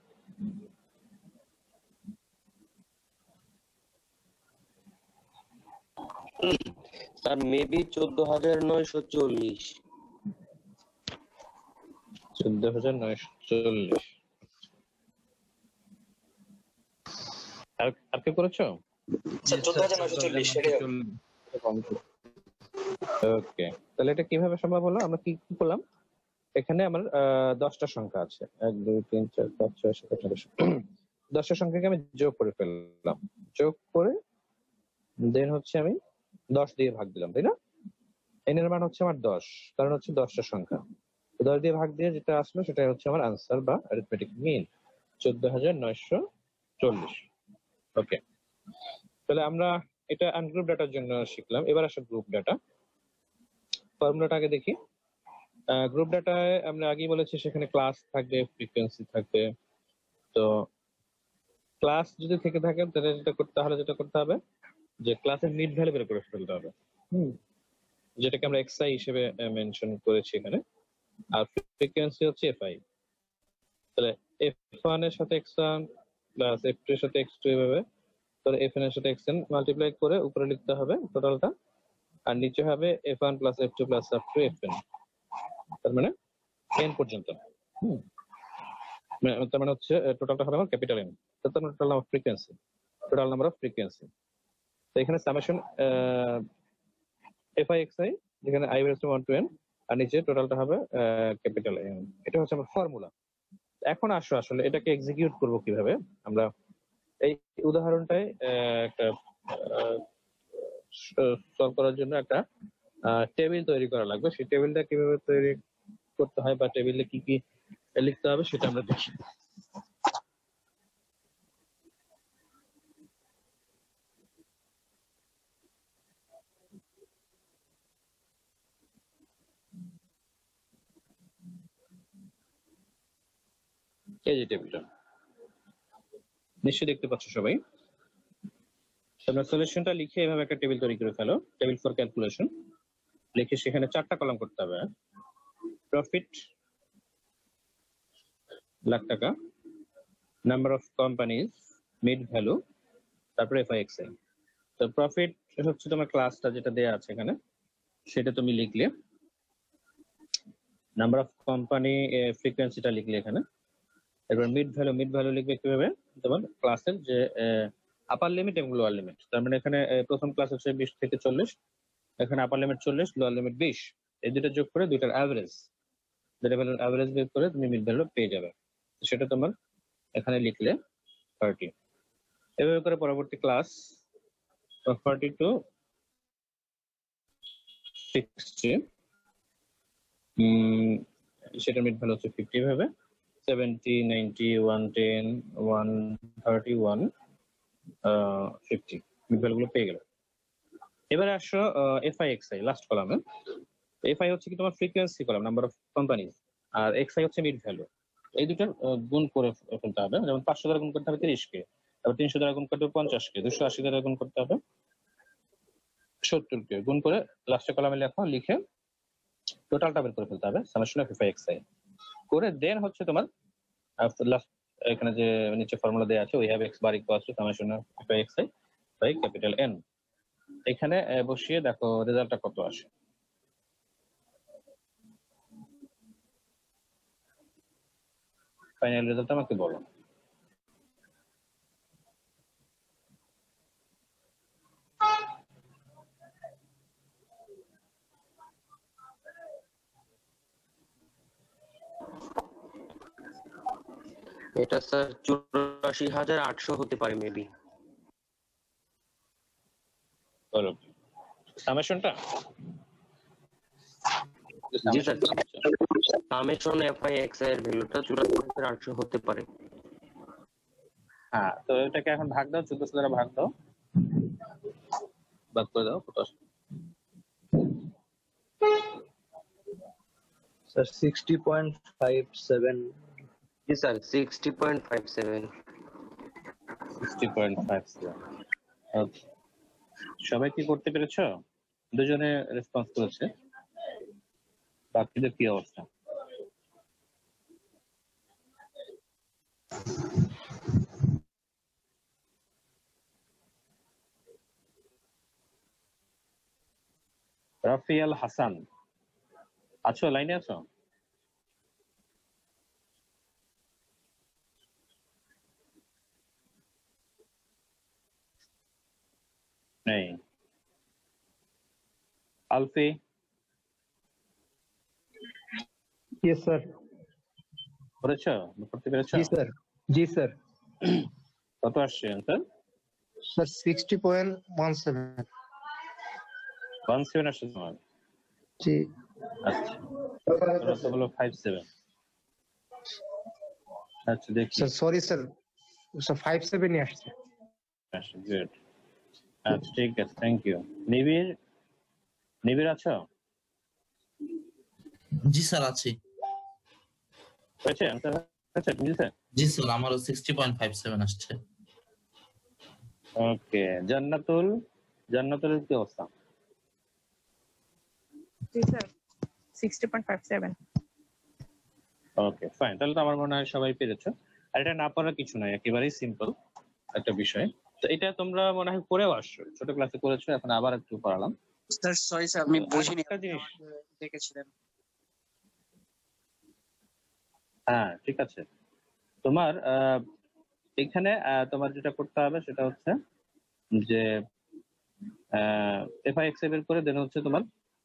স্যার মেবি চোদ্দ হাজার নয়শো চল্লিশ। চোদ্দ হাজার নয়শো চল্লিশ। আর আর কি করেছো? চোদ্দ হাজার নয়শো চল্লিশ। ওকে, তাহলে এটা কিভাবে সম্ভব হলো? আমরা কি কি করলাম, এখানে আমার দশটা সংখ্যা আছে, এক দুই তিন চার পাঁচ ছয় সাত আট নয়, দশটা সংখ্যাকে আমি যোগ করে ফেললাম। যোগ করে দেন হচ্ছে আমি দশ দিয়ে ভাগ দিলাম, তাই না? এন এর মান হচ্ছে আমার দশ, কারণ হচ্ছে দশটা সংখ্যা। দশ দিয়ে ভাগ দিয়ে যেটা আসলো সেটাই হচ্ছে আমার আনসার বা অ্যারিথমেটিক মিন, চোদ্দ হাজার নয়শো চল্লিশ। ওকে, তাহলে আমরা এটা আনগ্রুপ ডাটার জন্য শিখলাম। এবার আসে গ্রুপ ডাটা। ফর্মুলাটা আগে দেখি। গ্রুপ ডাটায় আমরা আগেই বলেছি সেখানে ক্লাস থাকবে, ফ্রিকোয়েন্সি থাকবে। তো ক্লাস যদি থেকে থাকে তাহলে যেটা করতে তাহলে যেটা করতে হবে যে ক্লাসের মিড ভ্যালু বের করে ফেলতে হবে, হুম, যেটাকে আমরা এক্সআই হিসেবে মেনশন করেছি এখানে। আর ফ্রিকোয়েন্সি হচ্ছে এফআই। তাহলে এফ ওয়ান এর সাথে x one plus f two এর সাথে এক্স টু এভাবে, তাহলে এফ এন এর সাথে এক্স এন মাল্টিপ্লাই করে উপরে লিখতে হবে টোটালটা, আর নিচে হবে f one plus f two plus f two f n, তার মানে এন পর্যন্ত। হুম, মানে- তার মানে হচ্ছে টোটালটা হবে আমার ক্যাপিটাল এন, তার মানে total number frequency, total number of frequency. তো এখানে summation f i x i, যেখানে i base to one to n, আর নিচে টোটালটা হবে ক্যাপিটাল এন। এটা হচ্ছে আমার ফর্মুলা। এখন আসো আসলে এটাকে এক্সিকিউট করব কিভাবে। আমরা এই উদাহরণটায় আহ, একটা সলভ করার জন্য একটা টেবিল তৈরি করা লাগবে। সেই টেবিলটা কিভাবে তৈরি করতে হয় বা টেবিলে কি কি লিখতে হবে সেটা আমরা দেখি। এই যে টেবিলটা নিশ্চয়ই দেখতে পাচ্ছ সবাই। তোমরা সলিউশনটা লিখে এভাবে একটা টেবিল তৈরি করে ফেলো, টেবিল ফর ক্যালকুলেশন লিখে সেখানে চারটা কলাম করতে হবে। প্রফিট লাখ টাকা, number of companies, mid value, তারপরে এফ আই এক্স আই। তো প্রফিট হচ্ছে তোমার ক্লাসটা যেটা দেয়া আছে এখানে, সেটা তুমি লিখলে। নাম্বার অফ কোম্পানি ফ্রিকোয়েন্সিটা লিখলে এখানে। এবার মিড ভ্যালু, মিড ভ্যালু লিখবে কিভাবে, তোমার ক্লাসের যে আপার লিমিট এবং লোয়ার লিমিট। তার মানে এখানে আহ, প্রথম ক্লাস হচ্ছে বিশ থেকে চল্লিশ, এখানে আপার লিমিট চল্লিশ, লোয়ার লিমিট বিশ, এই দুটো যোগ করে দুইটার অ্যাভারেজ, দুইটা ভ্যালুর অ্যাভারেজ বের করে তুমি মিড ভ্যালু পেয়ে যাবে। সেটা তোমার এখানে লিখলে থার্টি। এভাবে করে পরবর্তী ক্লাস ফর্টি টু সিক্সটি, সেটার মিড ভ্যালু হচ্ছে ফিফটি ভাবে, seventy, ninety, one ten, one thirty, one fifty mid value গুলো পেয়ে গেল। এবারে আসো f i x i last কলামে। এফ আই হচ্ছে কি তোমার frequency column, number of companies, আর এক্স আই হচ্ছে মিড ভ্যালু। এই দুটার আহ, গুণ করে ফেলতে হবে। যেমন পাঁচশো দ্বারা গুণ করতে হবে তিরিশ কে, তারপর তিনশো দ্বারা গুণ করতে হবে পঞ্চাশ কে, দুশো আশি দ্বারা গুণ করতে হবে সত্তর কে, গুণ করে লাস্টের কলামে লেখা, লিখে টোটালটা বের করে ফেলতে হবে summation of f i x i করে। দেন হচ্ছে তোমার লাস্ট এখানে যে নিচে ফর্মুলা দেওয়া আছে, we have x bar equals to summation of f i x i by capital n. এখানে আহ, বসিয়ে দেখো রেজাল্টটা কত আসে। ফাইনাল রেজাল্ট আমাকে বলো। এটা স্যার চুরাশি হাজার আটশো হতে পারে মেবি। বলো সামেশনটা। জি sir, summation f i x এর ভ্যালুটা চুরাশি হাজার আটশো হতে পারে। হ্যাঁ, তো এটাকে এখন ভাগ দাও, চোদ্দশো দ্বারা ভাগ দাও, ভাগ করে দাও কত আসে। Sir sixty point five seven. জি sir, sixty point five seven. Sixty point five seven. সবাই কি করতে পেরেছো? দুজনে রেসপন্স করেছে, বাকিদের কি অবস্থা? রাফিয়াল হাসান আছো, লাইনে আছো? নেই। আলফি? Yes, sir. করেছো, করতে পেরেছো? Yes, sir. Ji, sir. কত আসছে answer? Sir, sixty point one seven. One seven আসছে তোমার? Ji. আচ্ছা, তোমরা তো বলো ফাইভ সেভেন। আচ্ছা দেখি। Sir, sorry, sir. Sir, five seven ই আসছে। আচ্ছা, গুড। আচ্ছা ঠিক আছে, থ্যাংক ইউ। নিবির, নিবির আছো? জি স্যার আছি। হয়েছে অ্যান্সার? হয়েছে, মিলছে? জি স্যার, আমারও সিক্সটি পয়েন্ট ফাইভ সেভেন আসছে। ওকে, জান্নাতুল জান্নাতুলের কি অবস্থা? জি sir sixty point five seven. Okay fine, তাহলে তো আমার মনে হয় সবাই পেরেছো। আর এটা না পারার কিছু নাই, একেবারেই সিম্পল একটা বিষয়। তো এটা তোমরা মনে হয় পড়েও আসছো, ছোট ক্লাসে করেছো, এখন আবার একটু পড়ালাম। স্যার সরি স্যার আমি তো বুঝিনি আরেকটা জিনিস, দেখেছিলেন। হ্যাঁ ঠিক আছে। তোমার আহ, এখানে আহ, তোমার যেটা করতে হবে সেটা হচ্ছে যে এফ আই এক্স বের করে দেন হচ্ছে তোমার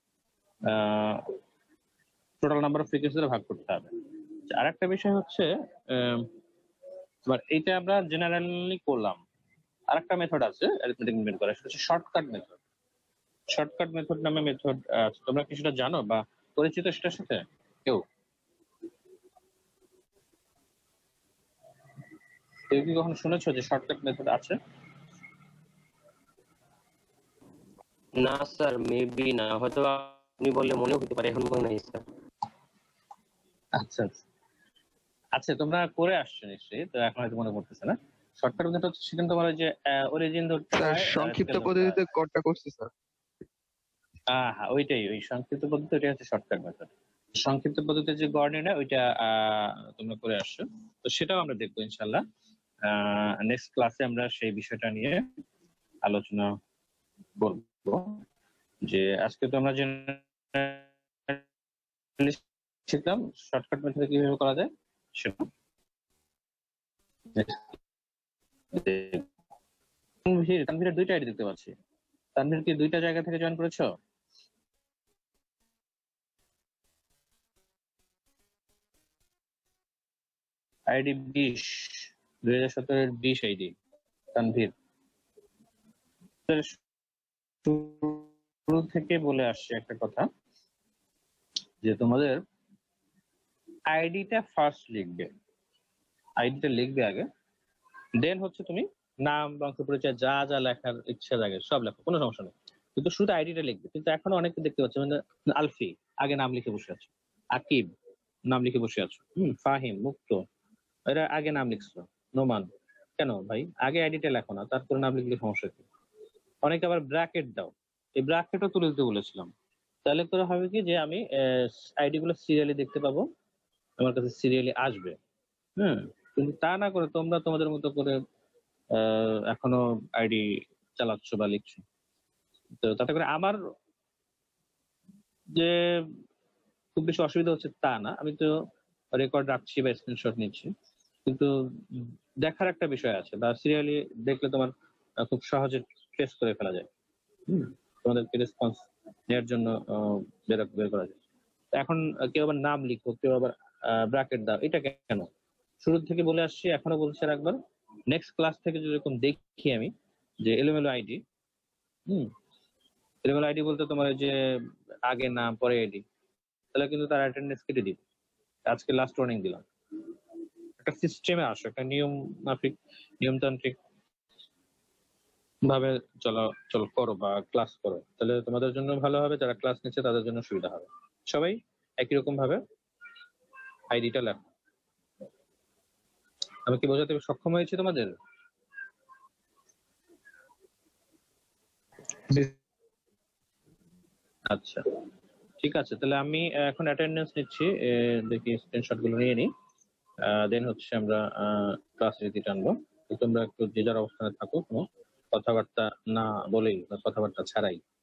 টোটাল নাম্বার অফ ফ্রিকোয়েন্সি ভাগ করতে হবে। আর একটা বিষয় হচ্ছে আহ, তোমার এইটা আমরা জেনারেলি করলাম। আর একটা মেথড আছে অ্যারিথমেটিক বের করা, সেটা হচ্ছে শর্টকাট মেথড। শর্টকাট মেথড নামে মেথড তোমরা কি সেটা জানো বা পরিচিত সেটার সাথে কেউ? কেউ কি কখনো শুনেছো যে শর্টকাট মেথড আছে? না স্যার, মেবি না, হয়তো আপনি বললে মনে হতে পারে, এখন মনে নাই স্যার। আচ্ছা আচ্ছা আচ্ছা, তোমরা করে আসছো নিশ্চয়ই, তো এখন হয়তো মনে পড়তেছে না। শর্টকাট মেথড হচ্ছে সেখানে তোমার ওই যে অরিজিন ধরতে স্যার হয়, সংক্ষিপ্ত scale ধরতে হয়। পদ্ধতিতে কোডটা করছি স্যার। হ্যাঁ হ্যাঁ, ওইটাই, ওই সংক্ষিপ্ত পদ্ধতি, ওইটা হচ্ছে শর্টকাট মেথড। সংক্ষিপ্ত পদ্ধতিতে যে গড় নির্ণয় ওইটা আহ, তোমরা করে আসছো, তো সেটাও আমরা দেখবো ইনশাল্লাহ। নেক্সট ক্লাসে আমরা সেই বিষয়টা নিয়ে আলোচনা করবো। যে আজকে তো আমরা জেনারেলি শিখলাম শর্টকাট মেথডে কিভাবে করা যায় সেটা। তানভীর তানভীরের দুইটা আইডি দেখতে পাচ্ছি। তানভীর কি দুইটা জায়গা থেকে জয়েন করেছো? আইডি বিশ, দুই হাজার সতেরোর বিশ আইডি তানভীর। শুরু থেকে বলে আসছে একটা কথা, যে তোমাদের আইডিটা ফার্স্ট লিখবে, আইডিটা লিখবে আগে, দেন হচ্ছে তুমি নাম, বংশ পরিচয়, যা যা লেখার ইচ্ছা জাগে সব লেখো, কোনো সমস্যা নেই, কিন্তু শুধু আইডিটা লিখবে। কিন্তু এখনো অনেকে দেখতে পাচ্ছি মানে আলফি আগে নাম লিখে বসে আছো, আকিব নাম লিখে বসে আছো, হম ফাহিম, মুক্ত, এরা আগে নাম লিখছো, নোমান। কেন ভাই, আগে আইডিটা লেখো না, তারপরে নাম লিখলে সমস্যা কি? অনেকে আবার ব্র্যাকেট দাও, এই ব্র্যাকেটও তুলে দিতে বলেছিলাম। তাহলে করে হবে কি যে আমি আইডি গুলো সিরিয়ালি দেখতে পাবো, আমার কাছে সিরিয়ালি আসবে। হ্যাঁ, কিন্তু তা না করে তোমরা তোমাদের মতো করে আহ, এখনো আইডি চালাচ্ছ বা লিখছো, তো তাতে করে আমার যে খুব বেশি অসুবিধা হচ্ছে তা না, আমি তো রেকর্ড রাখছি বা স্ক্রিনশট নিচ্ছি, কিন্তু দেখার একটা বিষয় আছে, বা সিরিয়ালি দেখলে তোমার আহ, খুব সহজে ট্রেস করে ফেলা যায়। হুম, তোমাদেরকে রেসপন্স নেওয়ার জন্য আহ, বের বের করা যায়। তো এখন আহ, কেউ আবার নাম লিখো, কেউ আবার ব্র্যাকেট দাও, এটা কেন? শুরু থেকে বলে আসছি, এখনো বলছি আর একবার, নেক্সট ক্লাস থেকে যেরকম দেখি আমি যে এলোমেলো আইডি, হুম এলোমেলো আইডি বলতে তোমার ওই যে আগে নাম পরে আইডি, তাহলে কিন্তু তার অ্যাটেন্ডেন্স কেটে দিবে। আজকে লাস্ট ওয়ার্নিং দিলাম, একটা সিস্টেমে আসো, একটা নিয়ম মাফিক নিয়মতান্ত্রিক ভাবে চলাচল করো বা ক্লাস করো, তাহলে তোমাদের জন্য ভালো হবে, যারা ক্লাস নিচ্ছে তাদের জন্য সুবিধা হবে। সবাই একই রকম ভাবে আইডিটা লেখো। আমি কি বোঝাতে সক্ষম হয়েছি তোমাদের? আচ্ছা ঠিক আছে, তাহলে আমি এখন অ্যাটেন্ডেন্স নিচ্ছি, এ, দেখি স্ক্রিনশট গুলো নিয়ে নিই, দেন হচ্ছে আমরা ক্লাস রীতি টানবো। তো তোমরা একটু যে যার অবস্থানে থাকো, কোনো কথাবার্তা না বলেই বা কথাবার্তা ছাড়াই